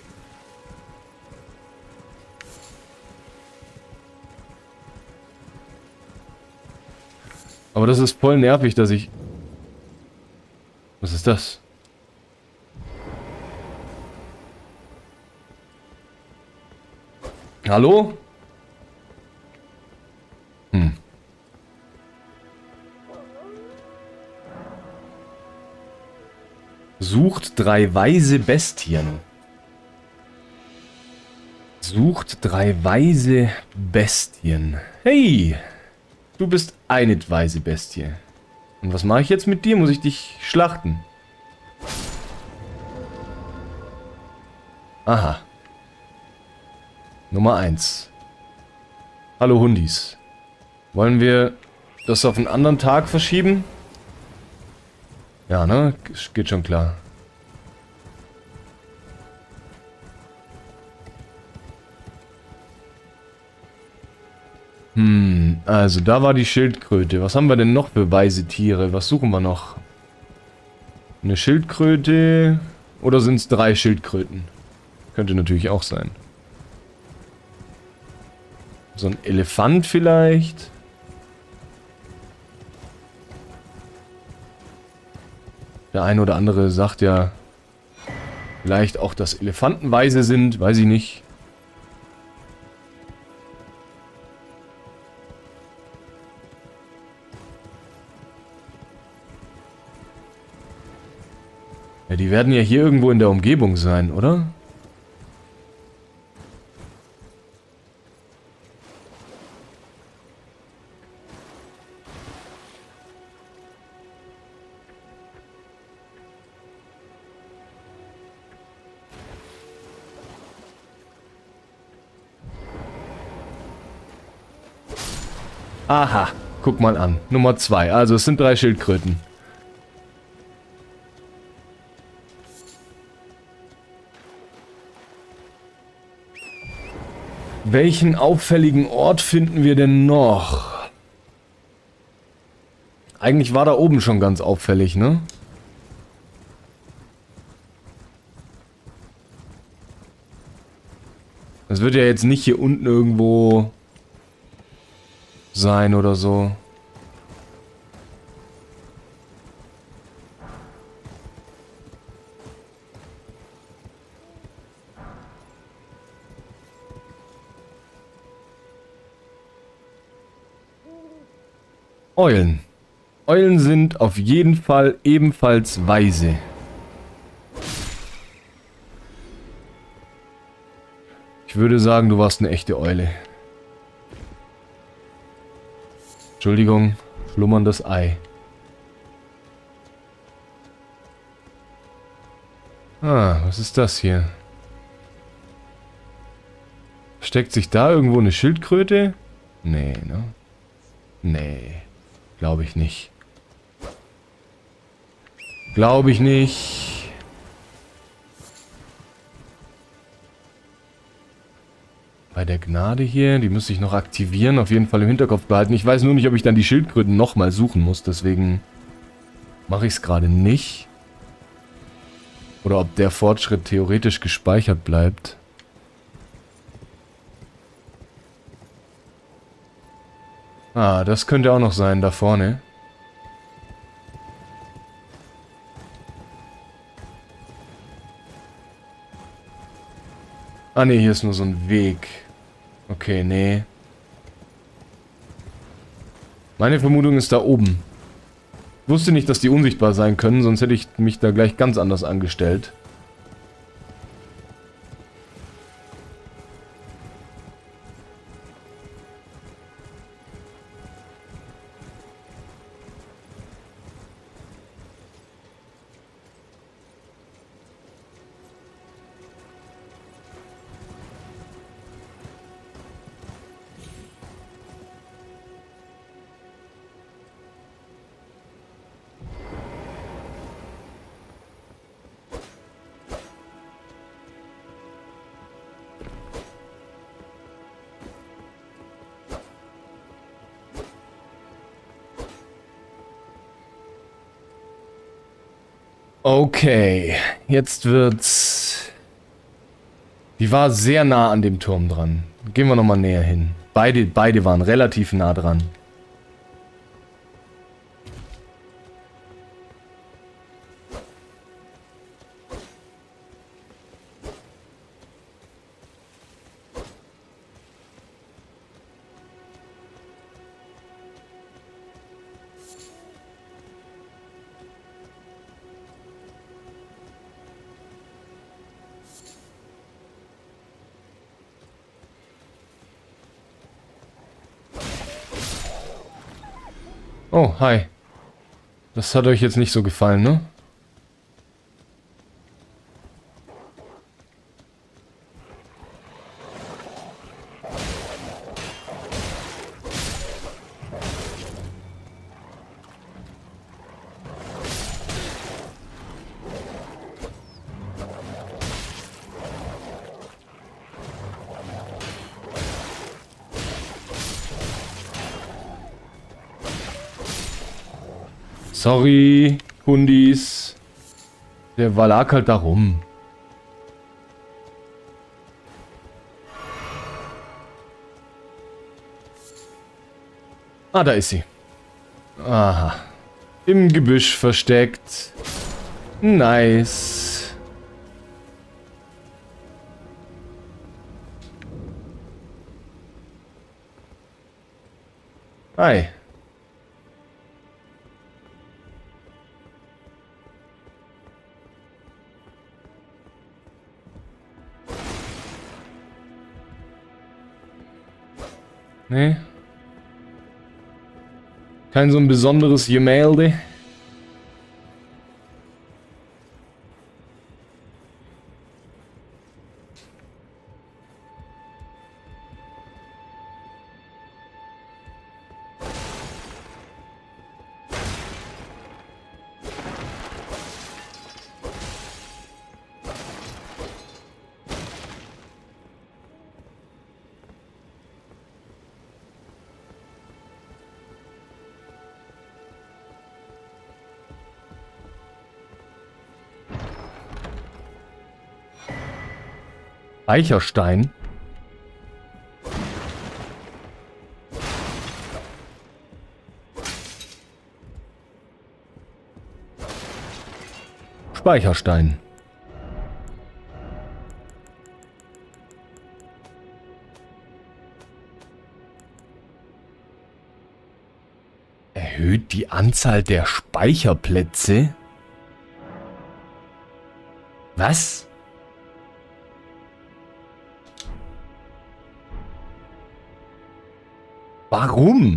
Aber das ist voll nervig, dass ich... Was ist das? Hallo? Sucht 3 weise Bestien. Sucht 3 weise Bestien. Hey! Du bist eine weise Bestie. Und was mache ich jetzt mit dir? Muss ich dich schlachten? Aha. Nummer 1. Hallo Hundis. Wollen wir das auf einen anderen Tag verschieben? Ja, ne? Geht schon klar. Also da war die Schildkröte. Was haben wir denn noch für weise Tiere? Was suchen wir noch? Eine Schildkröte? Oder sind es 3 Schildkröten? Könnte natürlich auch sein. So ein Elefant vielleicht? Der eine oder andere sagt ja, vielleicht auch, dass Elefanten weise sind, weiß ich nicht. Ja, die werden ja hier irgendwo in der Umgebung sein, oder? Aha, guck mal an. Nummer 2. Also es sind 3 Schildkröten. Welchen auffälligen Ort finden wir denn noch? Eigentlich war da oben schon ganz auffällig, ne? Das wird ja jetzt nicht hier unten irgendwo sein oder so. Eulen. Eulen sind auf jeden Fall ebenfalls weise. Ich würde sagen, du warst eine echte Eule. Entschuldigung, schlummerndes Ei. Ah, was ist das hier? Steckt sich da irgendwo eine Schildkröte? Nee, ne? Nee, glaube ich nicht. Glaube ich nicht. Bei der Gnade hier, die müsste ich noch aktivieren, auf jeden Fall im Hinterkopf behalten. Ich weiß nur nicht, ob ich dann die Schildkröten nochmal suchen muss, deswegen mache ich es gerade nicht. Oder ob der Fortschritt theoretisch gespeichert bleibt. Ah, das könnte auch noch sein, da vorne. Ah ne, hier ist nur so ein Weg. Okay, nee. Meine Vermutung ist da oben. Ich wusste nicht, dass die unsichtbar sein können, sonst hätte ich mich da gleich ganz anders angestellt. Okay, jetzt wird's... Die war sehr nah an dem Turm dran. Gehen wir nochmal näher hin. Beide waren relativ nah dran. Oh, hi. Das hat euch jetzt nicht so gefallen, ne? Sorry, Hundis. Der lag halt da rum. Ah, da ist sie. Aha. Im Gebüsch versteckt. Nice. Hi. Nee. Kein so ein besonderes Gemälde. Speicherstein. Speicherstein. Erhöht die Anzahl der Speicherplätze? Was? Warum?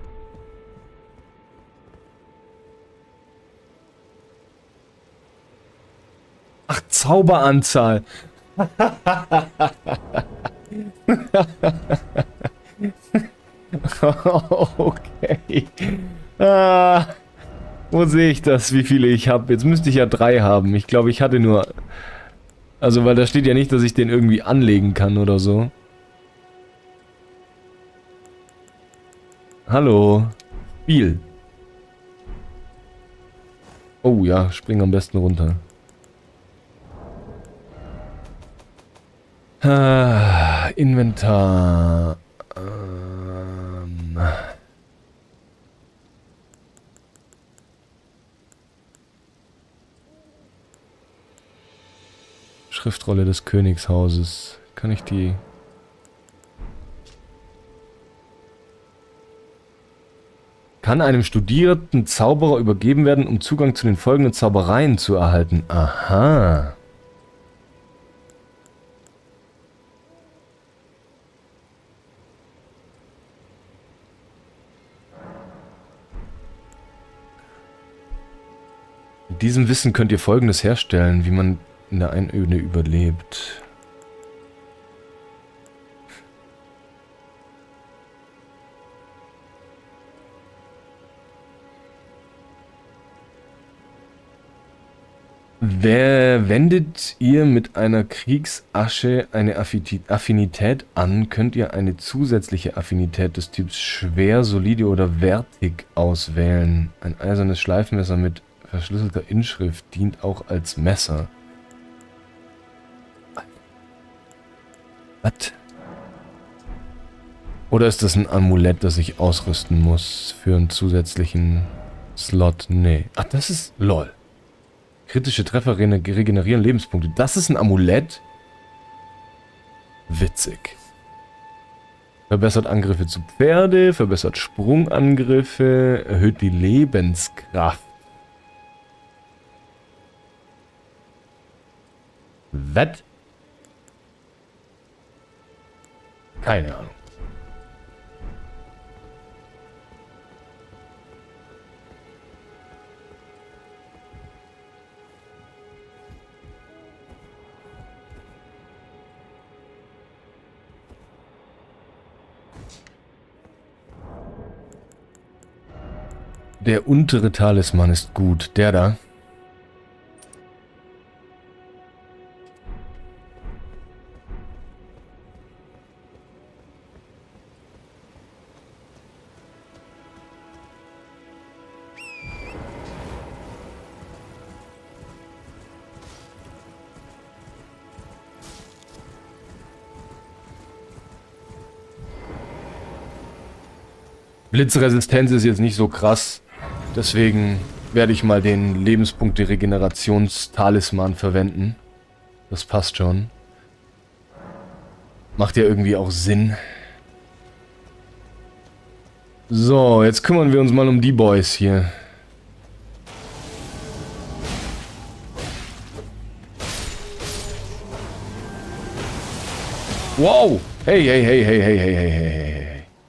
Ach, Zauberanzahl. Okay. Ah, wo sehe ich das, wie viele ich habe? Jetzt müsste ich ja 3 haben. Ich glaube, ich hatte nur... Also, weil da steht ja nicht, dass ich den irgendwie anlegen kann oder so. Hallo. Spiel. Oh ja, spring am besten runter. Inventar. Schriftrolle des Königshauses. Kann ich die... Kann einem studierten Zauberer übergeben werden, um Zugang zu den folgenden Zaubereien zu erhalten. Aha. Mit diesem Wissen könnt ihr Folgendes herstellen, wie man in der Einöde überlebt. Wendet ihr mit einer Kriegsasche eine Affinität an, könnt ihr eine zusätzliche Affinität des Typs schwer, solide oder wertig auswählen. Ein eisernes Schleifmesser mit verschlüsselter Inschrift dient auch als Messer. Was? Oder ist das ein Amulett, das ich ausrüsten muss für einen zusätzlichen Slot? Nee. Ach, das ist... LOL. Kritische Treffer regenerieren Lebenspunkte. Das ist ein Amulett? Witzig. Verbessert Angriffe zu Pferde, verbessert Sprungangriffe, erhöht die Lebenskraft. Was? Keine Ahnung. Der untere Talisman ist gut. Der da. Blitzresistenz ist jetzt nicht so krass. Deswegen werde ich mal den Lebenspunkte-Regenerations-Talisman verwenden. Das passt schon. Macht ja irgendwie auch Sinn. So, jetzt kümmern wir uns mal um die Boys hier. Wow! Hey, hey, hey, hey, hey, hey, hey, hey, hey.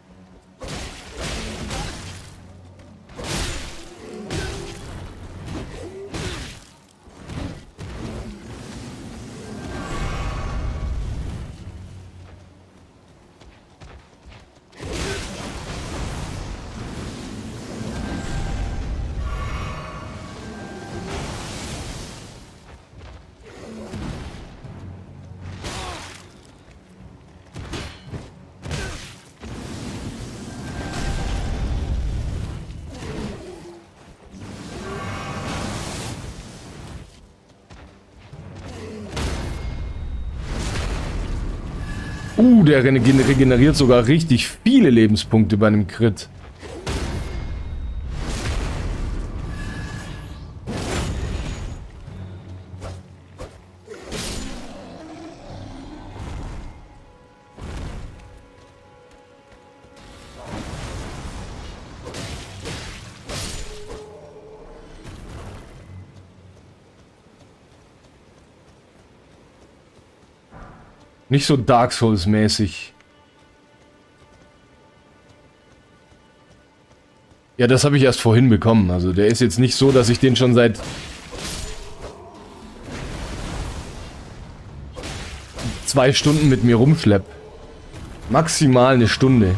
Der regeneriert sogar richtig viele Lebenspunkte bei einem Crit. Nicht so Dark Souls mäßig. Ja, das habe ich erst vorhin bekommen. Also der ist jetzt nicht so, dass ich den schon seit 2 Stunden mit mir rumschlepp. Maximal eine Stunde.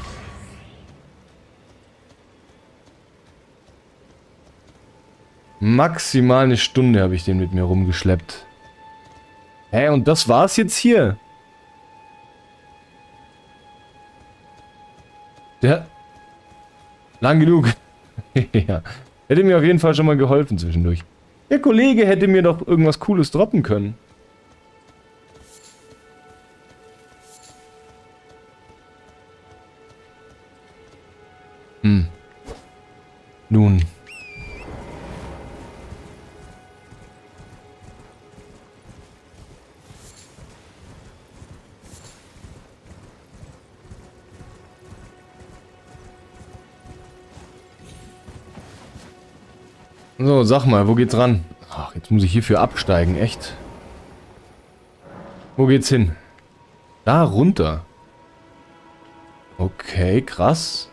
Maximal eine Stunde habe ich den mit mir rumgeschleppt. Hä, und das war's jetzt hier? Der... Lang genug. Ja. Hätte mir auf jeden Fall schon mal geholfen zwischendurch. Der Kollege hätte mir doch irgendwas Cooles droppen können. Nun. So, sag mal, wo geht's ran? Ach, jetzt muss ich hierfür absteigen, echt? Wo geht's hin? Da runter. Okay, krass.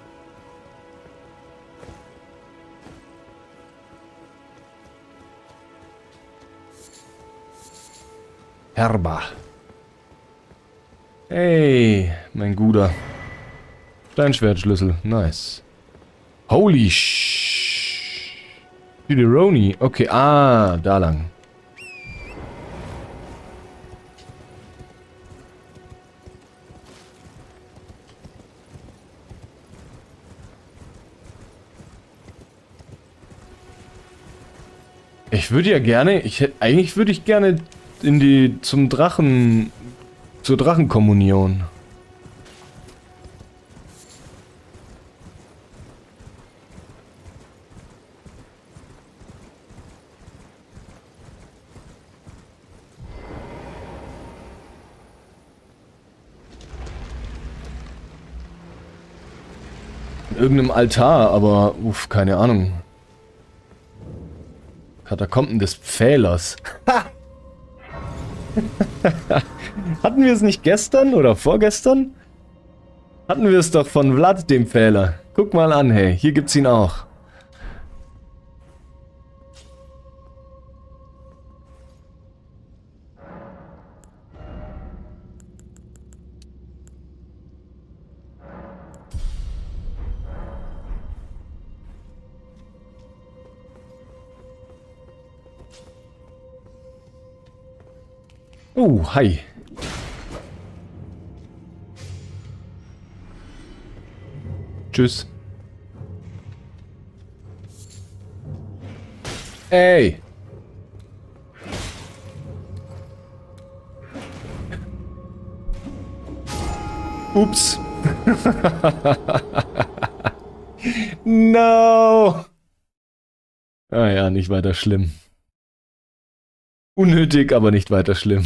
Herba. Hey, mein Guter. Steinschwertschlüssel, nice. Holy Fideroni. Okay, da lang. Ich würde ja gerne, eigentlich würde ich gerne zur Drachenkommunion. In irgendeinem Altar, aber keine Ahnung. Katakomben des Pfählers. Ha! Hatten wir es nicht gestern oder vorgestern? Hatten wir es doch von Vlad, dem Pfähler. Guck mal an, hey, hier gibt's ihn auch. Oh, hi. Tschüss. Ey. Ups. No. Ah ja, nicht weiter schlimm. Unnötig, aber nicht weiter schlimm.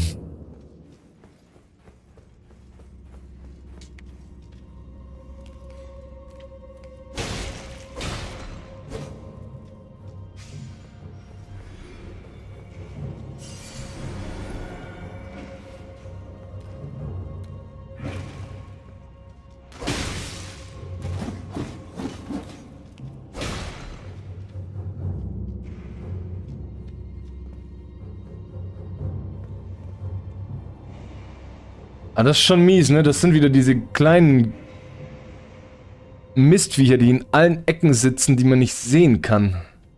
Ah, das ist schon mies, ne? Das sind wieder diese kleinen Mistviecher, die in allen Ecken sitzen, die man nicht sehen kann.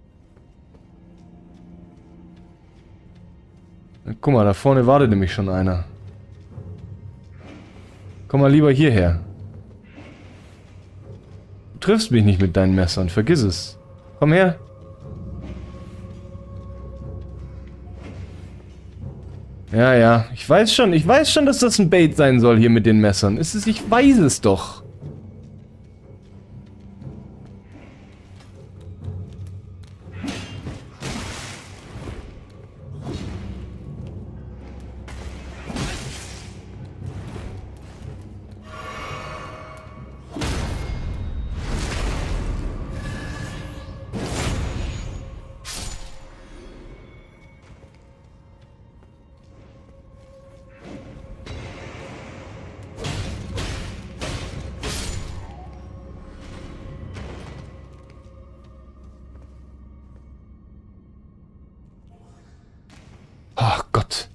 Na, guck mal, da vorne wartet nämlich schon einer. Komm mal lieber hierher. Du triffst mich nicht mit deinen Messern, vergiss es. Komm her. Ja, ja, ich weiß schon, dass das ein Bait sein soll hier mit den Messern. Ich weiß es doch. Ach Gott.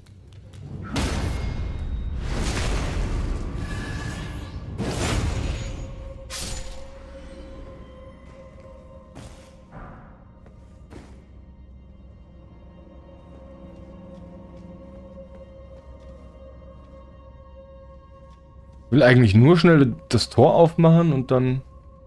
Ich will eigentlich nur schnell das Tor aufmachen und dann...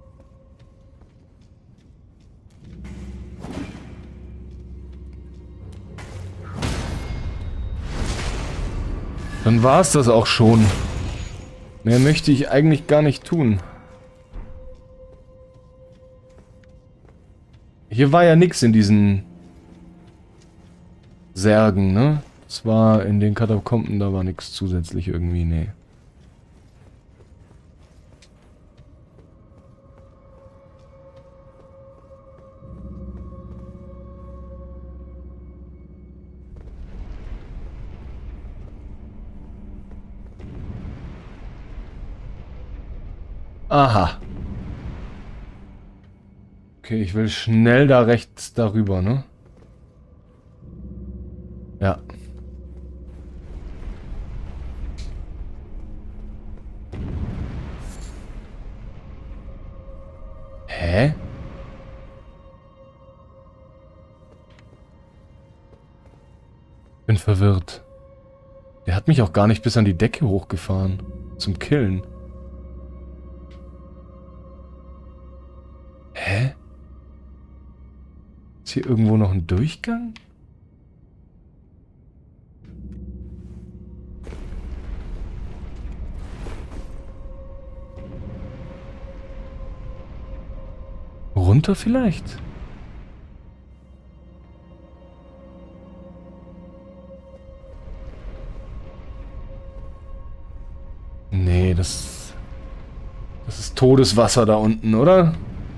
Dann war es das auch schon. Mehr möchte ich eigentlich gar nicht tun. Hier war ja nichts in diesen Särgen, ne? Das war in den Katakomben, da war nichts zusätzlich irgendwie, nee. Aha. Okay, ich will schnell da rechts darüber, ne? Ja. Hä? Bin verwirrt. Der hat mich auch gar nicht bis an die Decke hochgefahren. Zum Killen. Hä? Ist hier irgendwo noch ein Durchgang? Runter vielleicht? Nee, das ist Todeswasser da unten, oder?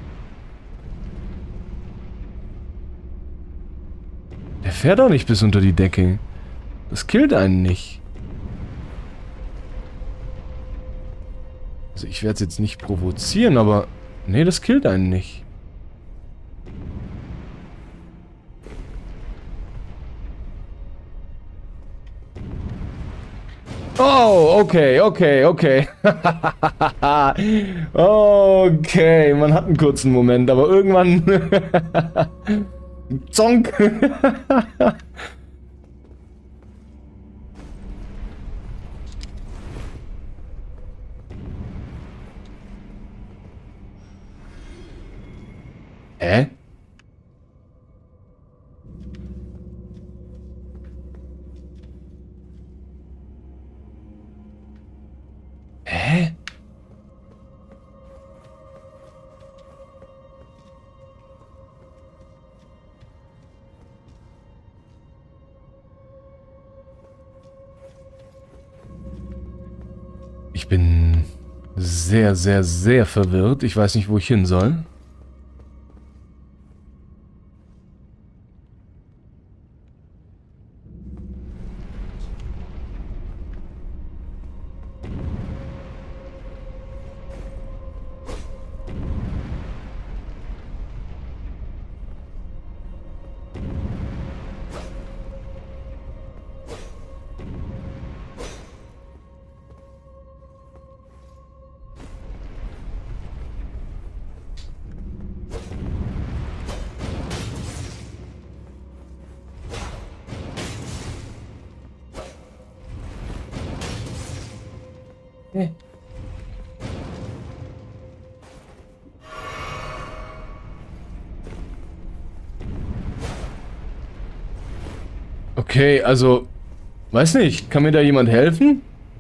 Der fährt doch nicht bis unter die Decke. Das killt einen nicht. Also ich werde es jetzt nicht provozieren, aber... Nee, das killt einen nicht. Oh, okay, okay, okay. Okay, man hat einen kurzen Moment, aber irgendwann... Zonk! Hä? Hä? Ich bin sehr, sehr, sehr verwirrt. Ich weiß nicht, wo ich hin soll. Okay, also, weiß nicht, kann mir da jemand helfen?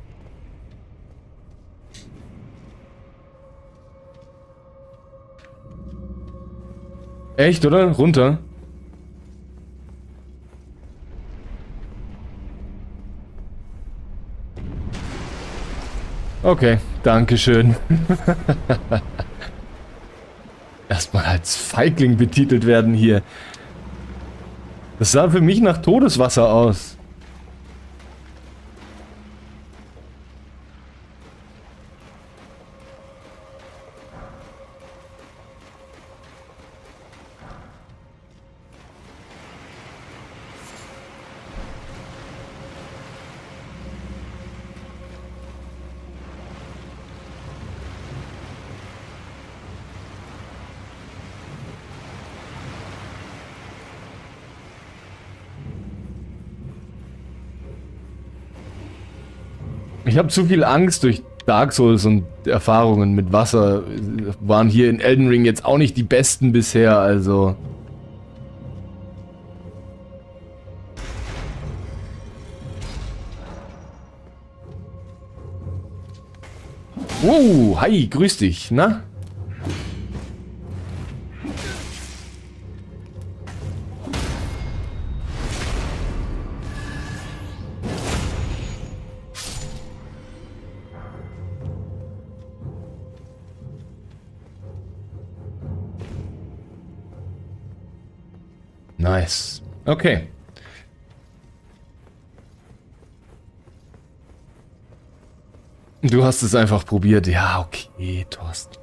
Echt, oder? Runter? Okay, dankeschön. Erstmal als Feigling betitelt werden hier. Das sah für mich nach Todeswasser aus. Ich habe zu viel Angst durch Dark Souls und Erfahrungen mit Wasser. Waren hier in Elden Ring jetzt auch nicht die besten bisher, also... Hi, grüß dich, na? Nice. Okay. Du hast es einfach probiert. Ja, okay, Thorsten.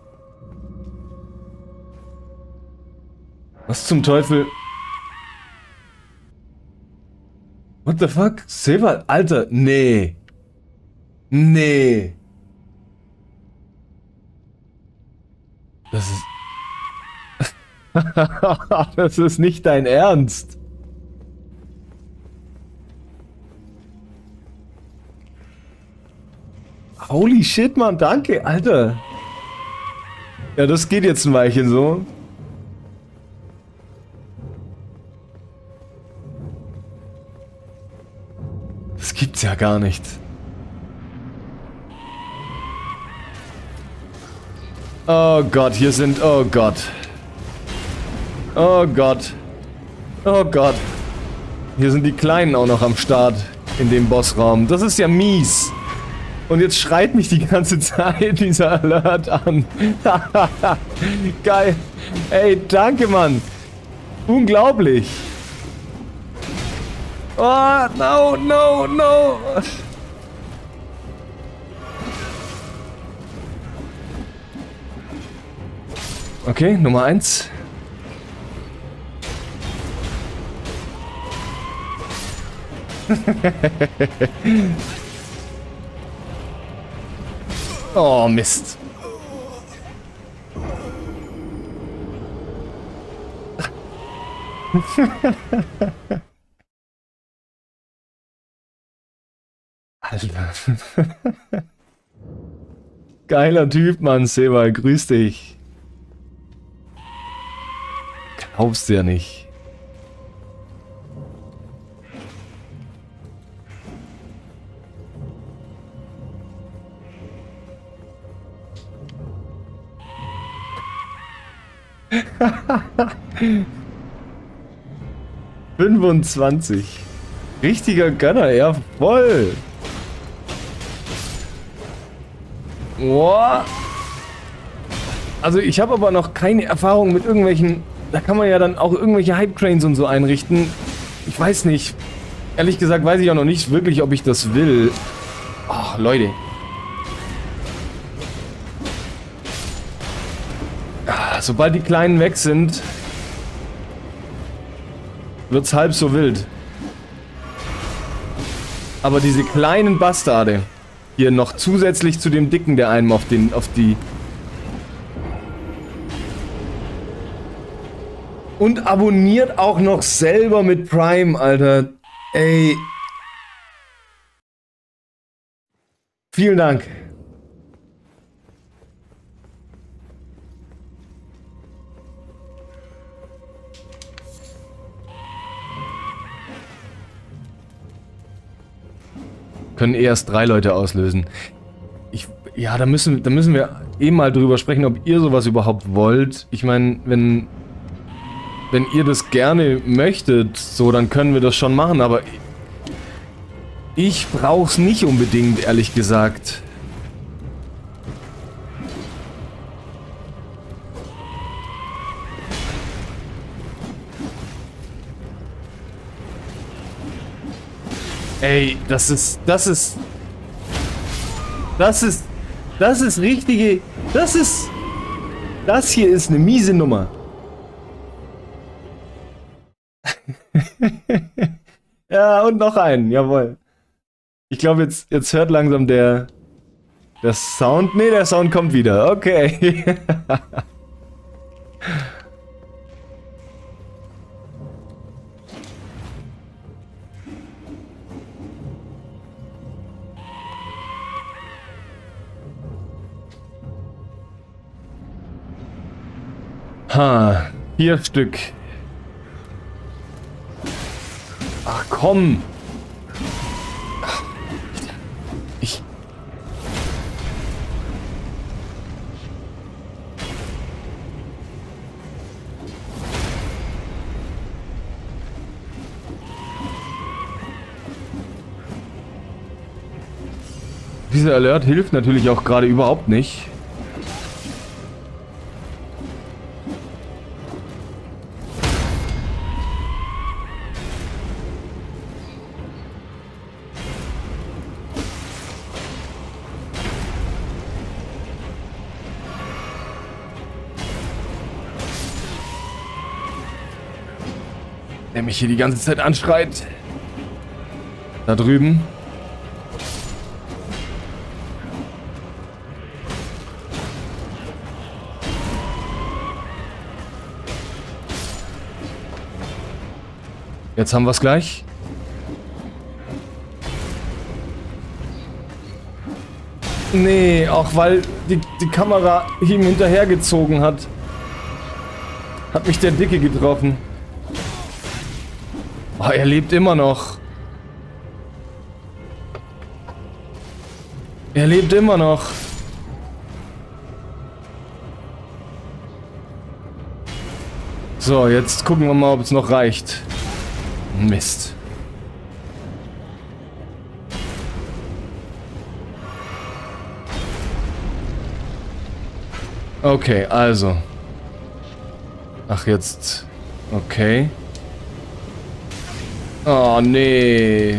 Was zum Teufel? What the fuck? Silber? Alter, nee. Nee. Das ist... Das ist nicht dein Ernst. Holy shit, Mann, danke, Alter. Ja, das geht jetzt ein Weilchen so. Das gibt's ja gar nicht. Oh Gott, hier sind... Oh Gott. Oh Gott. Oh Gott. Hier sind die Kleinen auch noch am Start in dem Bossraum. Das ist ja mies. Und jetzt schreit mich die ganze Zeit dieser Alert an. Geil. Ey, danke, Mann. Unglaublich. Oh, no, no, no. Okay, Nummer 1. Oh, Mist. Alter. Geiler Typ, Mann, Seba, grüß dich. Glaubst du ja nicht. ...25. Richtiger Gönner, ja voll. Boah. Also ich habe aber noch keine Erfahrung mit irgendwelchen... Da kann man ja dann auch irgendwelche Hype-Trains und so einrichten. Ich weiß nicht. Ehrlich gesagt weiß ich auch noch nicht wirklich, ob ich das will. Ach, Leute. Sobald die Kleinen weg sind, wird's halb so wild. Aber diese kleinen Bastarde, hier noch zusätzlich zu dem Dicken, der einem auf die... Und abonniert auch noch selber mit Prime, Alter. Ey. Vielen Dank. Können erst 3 Leute auslösen. Ja, da müssen wir eben mal drüber sprechen, ob ihr sowas überhaupt wollt. Ich meine, wenn ihr das gerne möchtet, so, dann können wir das schon machen, aber ich brauch's nicht unbedingt, ehrlich gesagt. Ey, das ist richtige, das hier ist eine miese Nummer. Ja, und noch einen, jawohl. Ich glaube, jetzt hört langsam der Sound. Ne, der Sound kommt wieder, okay. Ha, 4 Stück. Ach komm. Dieser Alert hilft natürlich auch gerade überhaupt nicht. Der mich hier die ganze Zeit anschreit. Da drüben. Jetzt haben wir es gleich. Nee, auch weil die Kamera ihm hinterhergezogen hat. Hat mich der Dicke getroffen. Oh, er lebt immer noch. Er lebt immer noch. So, jetzt gucken wir mal, ob es noch reicht. Mist. Okay, also. Ach, jetzt. Okay. Oh, nee.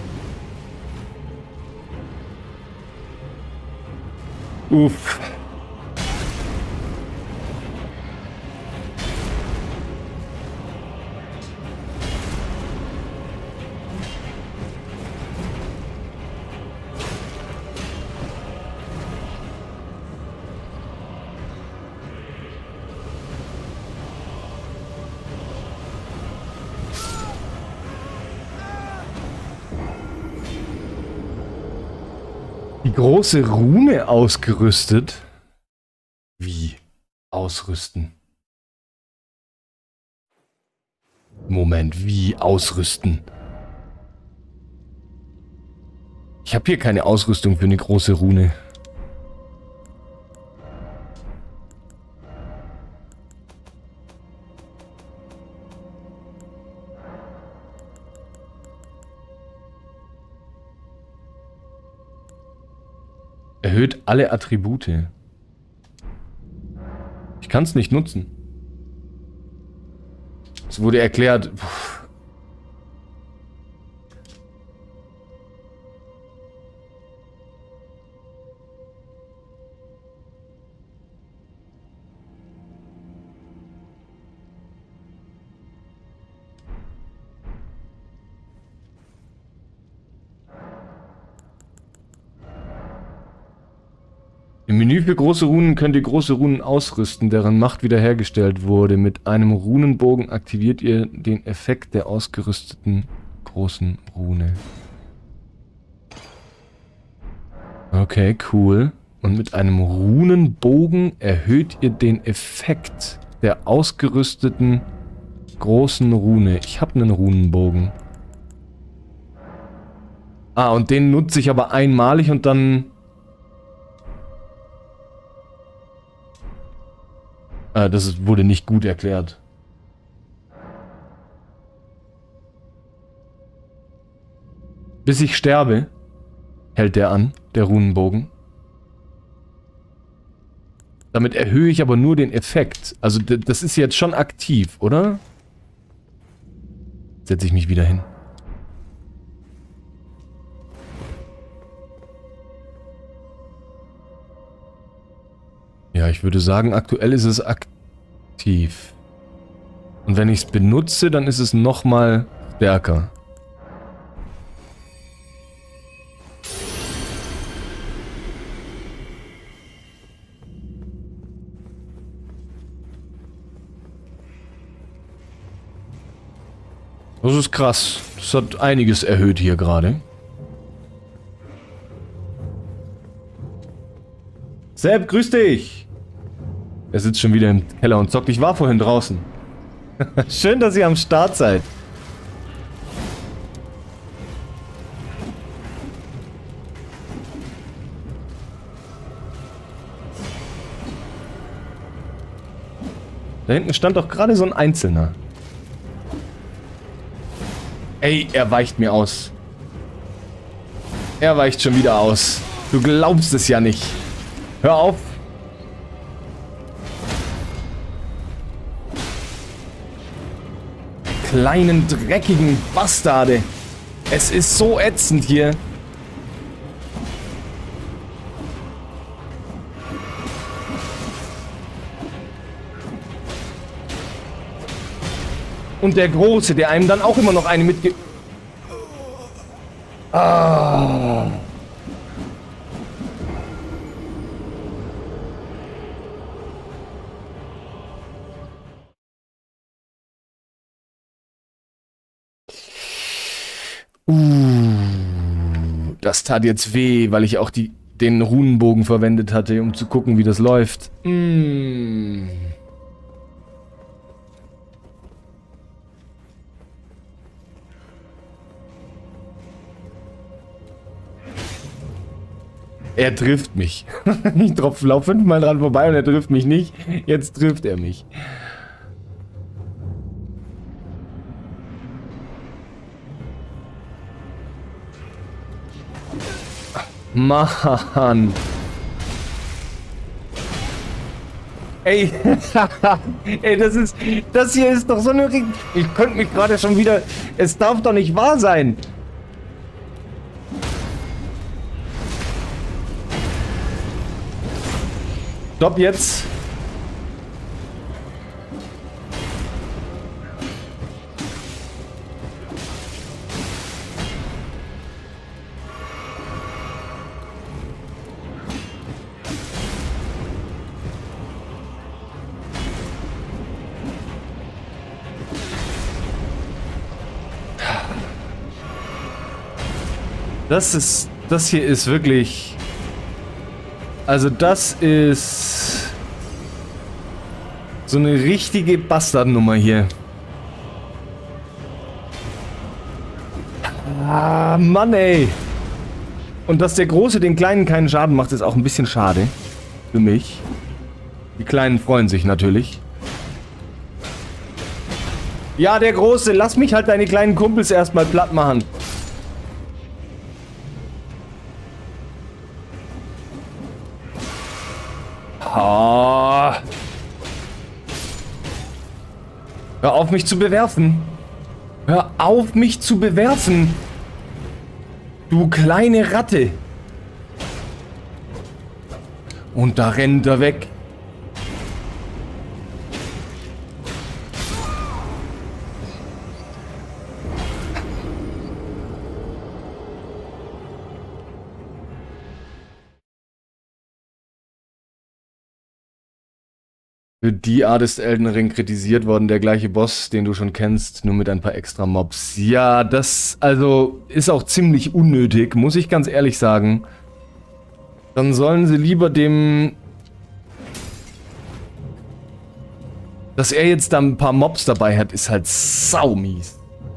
Uff. Die große Rune ausgerüstet? Wie? Ausrüsten? Moment, wie ausrüsten? Ich habe hier keine Ausrüstung für eine große Rune. Erhöht alle Attribute. Ich kann es nicht nutzen. Es wurde erklärt. Puh. Im Menü für große Runen könnt ihr große Runen ausrüsten, deren Macht wiederhergestellt wurde. Mit einem Runenbogen aktiviert ihr den Effekt der ausgerüsteten großen Rune. Okay, cool. Und mit einem Runenbogen erhöht ihr den Effekt der ausgerüsteten großen Rune. Ich habe einen Runenbogen. Ah, und den nutze ich aber einmalig und dann... das wurde nicht gut erklärt. Bis ich sterbe, hält der an, der Runenbogen. Damit erhöhe ich aber nur den Effekt. Also das ist jetzt schon aktiv, oder? Setze ich mich wieder hin. Ja, ich würde sagen, aktuell ist es aktiv. Und wenn ich es benutze, dann ist es nochmal stärker. Das ist krass. Das hat einiges erhöht hier gerade. Sepp, grüß dich! Er sitzt schon wieder im Keller und zockt. Ich war vorhin draußen. Schön, dass ihr am Start seid. Da hinten stand doch gerade so ein Einzelner. Ey, er weicht mir aus. Er weicht schon wieder aus. Du glaubst es ja nicht. Hör auf. Kleinen, dreckigen Bastarde. Es ist so ätzend hier. Und der Große, der einem dann auch immer noch eine mitgibt. Ah. Das tat jetzt weh, weil ich auch den Runenbogen verwendet hatte, um zu gucken, wie das läuft. Er trifft mich. Ich laufe 5-mal dran vorbei und er trifft mich nicht. Jetzt trifft er mich. Mann. Ey, ey, das hier ist doch so eine... Ich könnte mich gerade schon wieder... Es darf doch nicht wahr sein. Stopp jetzt. Das hier ist wirklich... Also das ist... so eine richtige Bastardnummer hier. Ah, Mann, ey. Und dass der Große den Kleinen keinen Schaden macht, ist auch ein bisschen schade. Für mich. Die Kleinen freuen sich natürlich. Ja, der Große, lass mich halt deine kleinen Kumpels erstmal platt machen. Oh. Hör auf, mich zu bewerfen. Hör auf, mich zu bewerfen. Du kleine Ratte. Und da rennt er weg. Für die Art ist Elden Ring kritisiert worden, der gleiche Boss, den du schon kennst, nur mit ein paar extra Mobs. Ja, das also ist auch ziemlich unnötig, muss ich ganz ehrlich sagen. Dann sollen sie lieber dem... Dass er jetzt da ein paar Mobs dabei hat, ist halt saumies.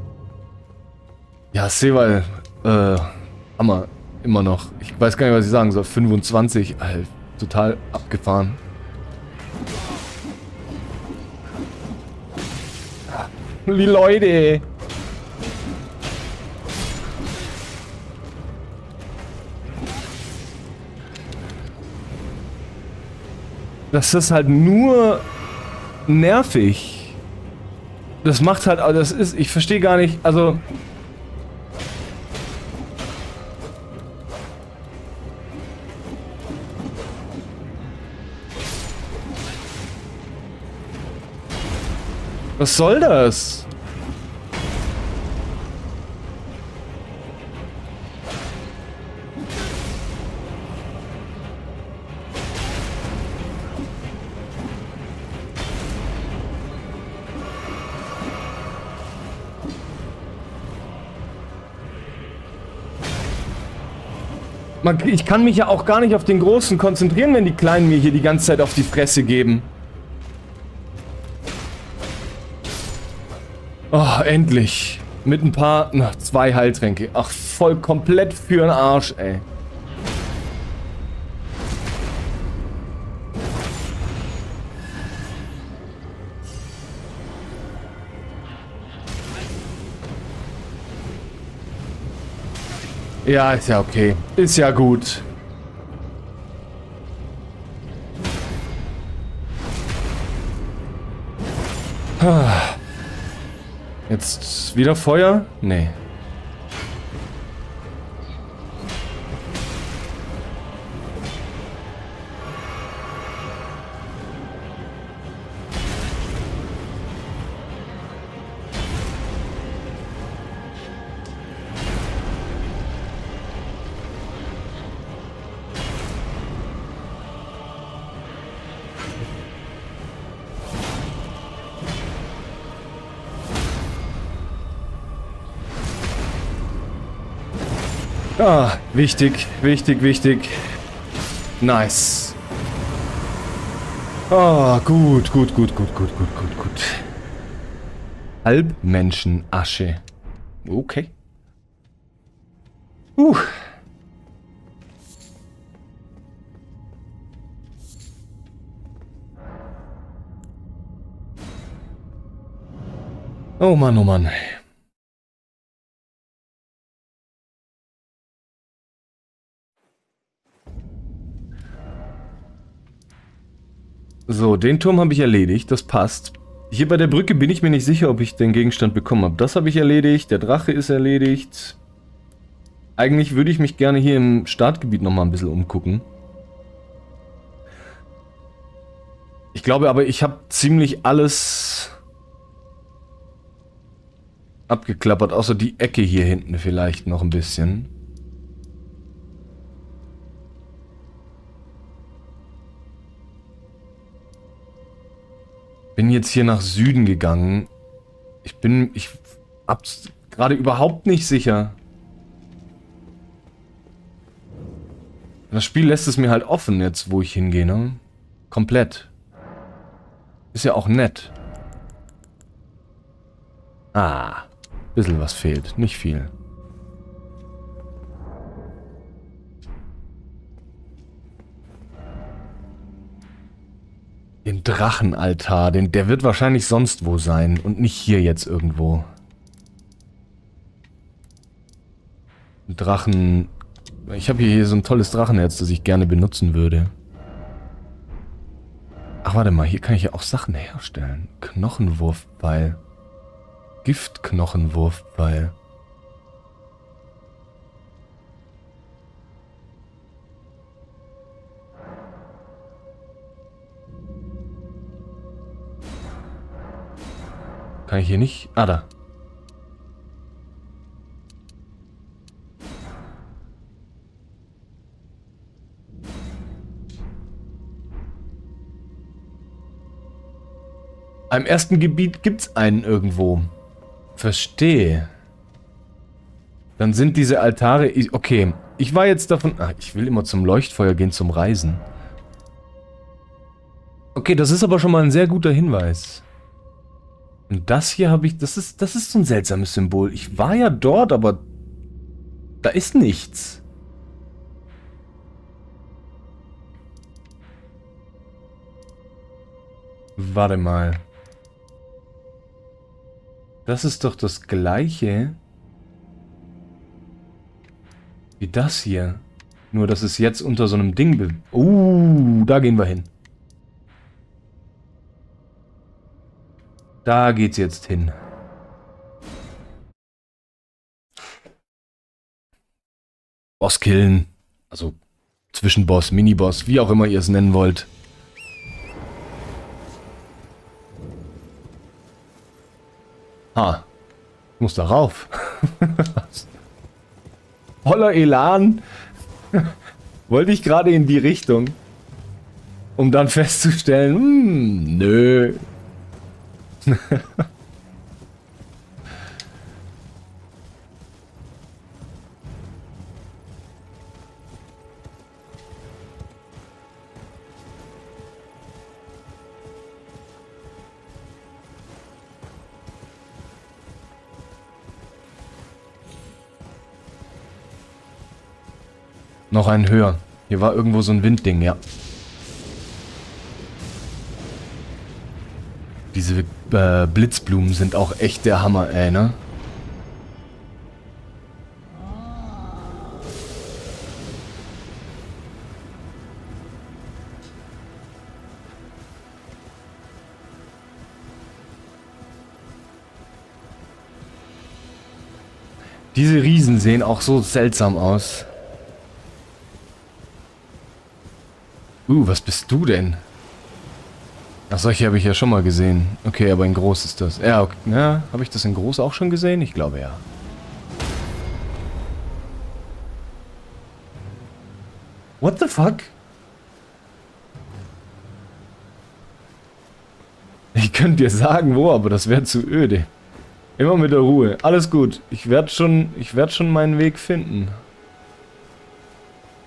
Ja, Sewal, Hammer, immer noch. Ich weiß gar nicht, was ich sagen soll. 25, Alter, total abgefahren. Die Leute. Das ist halt nur nervig. Das macht halt, das ist, ich verstehe gar nicht, also... Was soll das? Ich kann mich ja auch gar nicht auf den Großen konzentrieren, wenn die Kleinen mir hier die ganze Zeit auf die Fresse geben. Oh, endlich. Mit ein paar... Na, 2 Heiltränke. Ach, voll komplett für den Arsch, ey. Ja, ist ja okay. Ist ja gut. Jetzt wieder Feuer? Nee. Ah, wichtig, wichtig, wichtig. Nice. Ah, gut, gut, gut, gut, gut, gut, gut, gut. Halbmenschenasche. Okay. Oh Mann, oh Mann. So, den Turm habe ich erledigt, das passt. Hier bei der Brücke bin ich mir nicht sicher, ob ich den Gegenstand bekommen habe. Das habe ich erledigt, der Drache ist erledigt. Eigentlich würde ich mich gerne hier im Startgebiet nochmal ein bisschen umgucken. Ich glaube aber, ich habe ziemlich alles abgeklappert, außer die Ecke hier hinten vielleicht noch ein bisschen. Bin jetzt hier nach Süden gegangen. Ich hab's gerade überhaupt nicht sicher. Das Spiel lässt es mir halt offen jetzt, wo ich hingehe, ne? Komplett. Ist ja auch nett. Ah, bisschen was fehlt, nicht viel. Den Drachenaltar, der wird wahrscheinlich sonst wo sein und nicht hier jetzt irgendwo. Drachen... Ich habe hier so ein tolles Drachenherz, das ich gerne benutzen würde. Ach, warte mal, hier kann ich ja auch Sachen herstellen. Knochenwurfpfeil. Giftknochenwurfpfeil. Kann ich hier nicht... Ah, da. Im ersten Gebiet gibt's einen irgendwo. Verstehe. Dann sind diese Altare... Okay, ich war jetzt davon... Ach, ich will immer zum Leuchtfeuer gehen, zum Reisen. Okay, das ist aber schon mal ein sehr guter Hinweis. Und das hier habe ich... Das ist so ein seltsames Symbol. Ich war ja dort, aber... Da ist nichts. Warte mal. Das ist doch das gleiche wie das hier. Nur, dass es jetzt unter so einem Ding... da gehen wir hin. Da geht's jetzt hin. Boss killen. Also Zwischenboss, Miniboss, wie auch immer ihr es nennen wollt. Ha. Ich muss da rauf. Voller Elan. Wollte ich gerade in die Richtung. Um dann festzustellen, nö. Noch einen höher. Hier war irgendwo so ein Windding, ja. Diese Blitzblumen sind auch echt der Hammer, ey, ne? Diese Riesen sehen auch so seltsam aus. Was bist du denn? Ach, solche habe ich ja schon mal gesehen. Okay, aber in groß ist das. Ja, okay. Ja, habe ich das in groß auch schon gesehen? Ich glaube ja. What the fuck? Ich könnte dir sagen, wo, aber das wäre zu öde. Immer mit der Ruhe. Alles gut. Ich werd schon meinen Weg finden.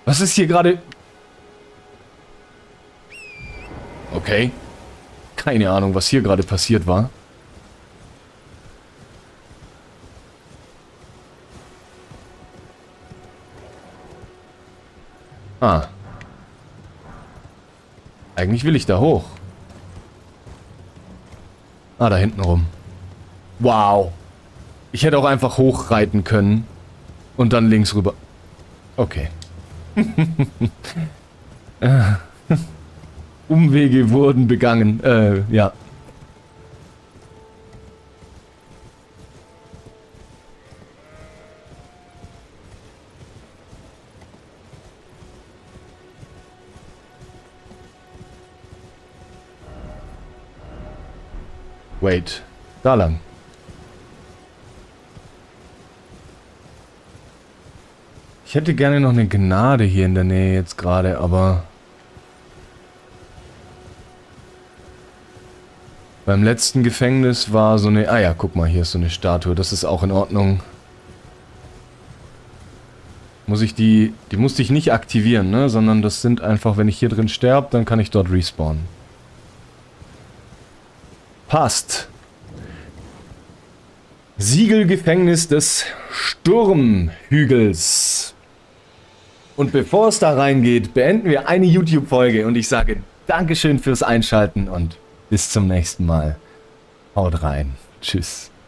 Was ist hier gerade? Okay. Keine Ahnung, was hier gerade passiert war. Ah. Eigentlich will ich da hoch. Ah, da hinten rum. Wow. Ich hätte auch einfach hochreiten können. Und dann links rüber. Okay. Umwege wurden begangen. Ja. Wait. Da lang. Ich hätte gerne noch eine Gnade hier in der Nähe jetzt gerade, aber... Beim letzten Gefängnis war so eine... Ah ja, guck mal, hier ist so eine Statue. Das ist auch in Ordnung. Muss ich die musste ich nicht aktivieren, ne? Sondern das sind einfach, wenn ich hier drin sterbe, dann kann ich dort respawnen. Passt. Siegelgefängnis des Sturmhügels. Und bevor es da reingeht, beenden wir eine YouTube-Folge und ich sage Dankeschön fürs Einschalten und bis zum nächsten Mal. Haut rein. Tschüss.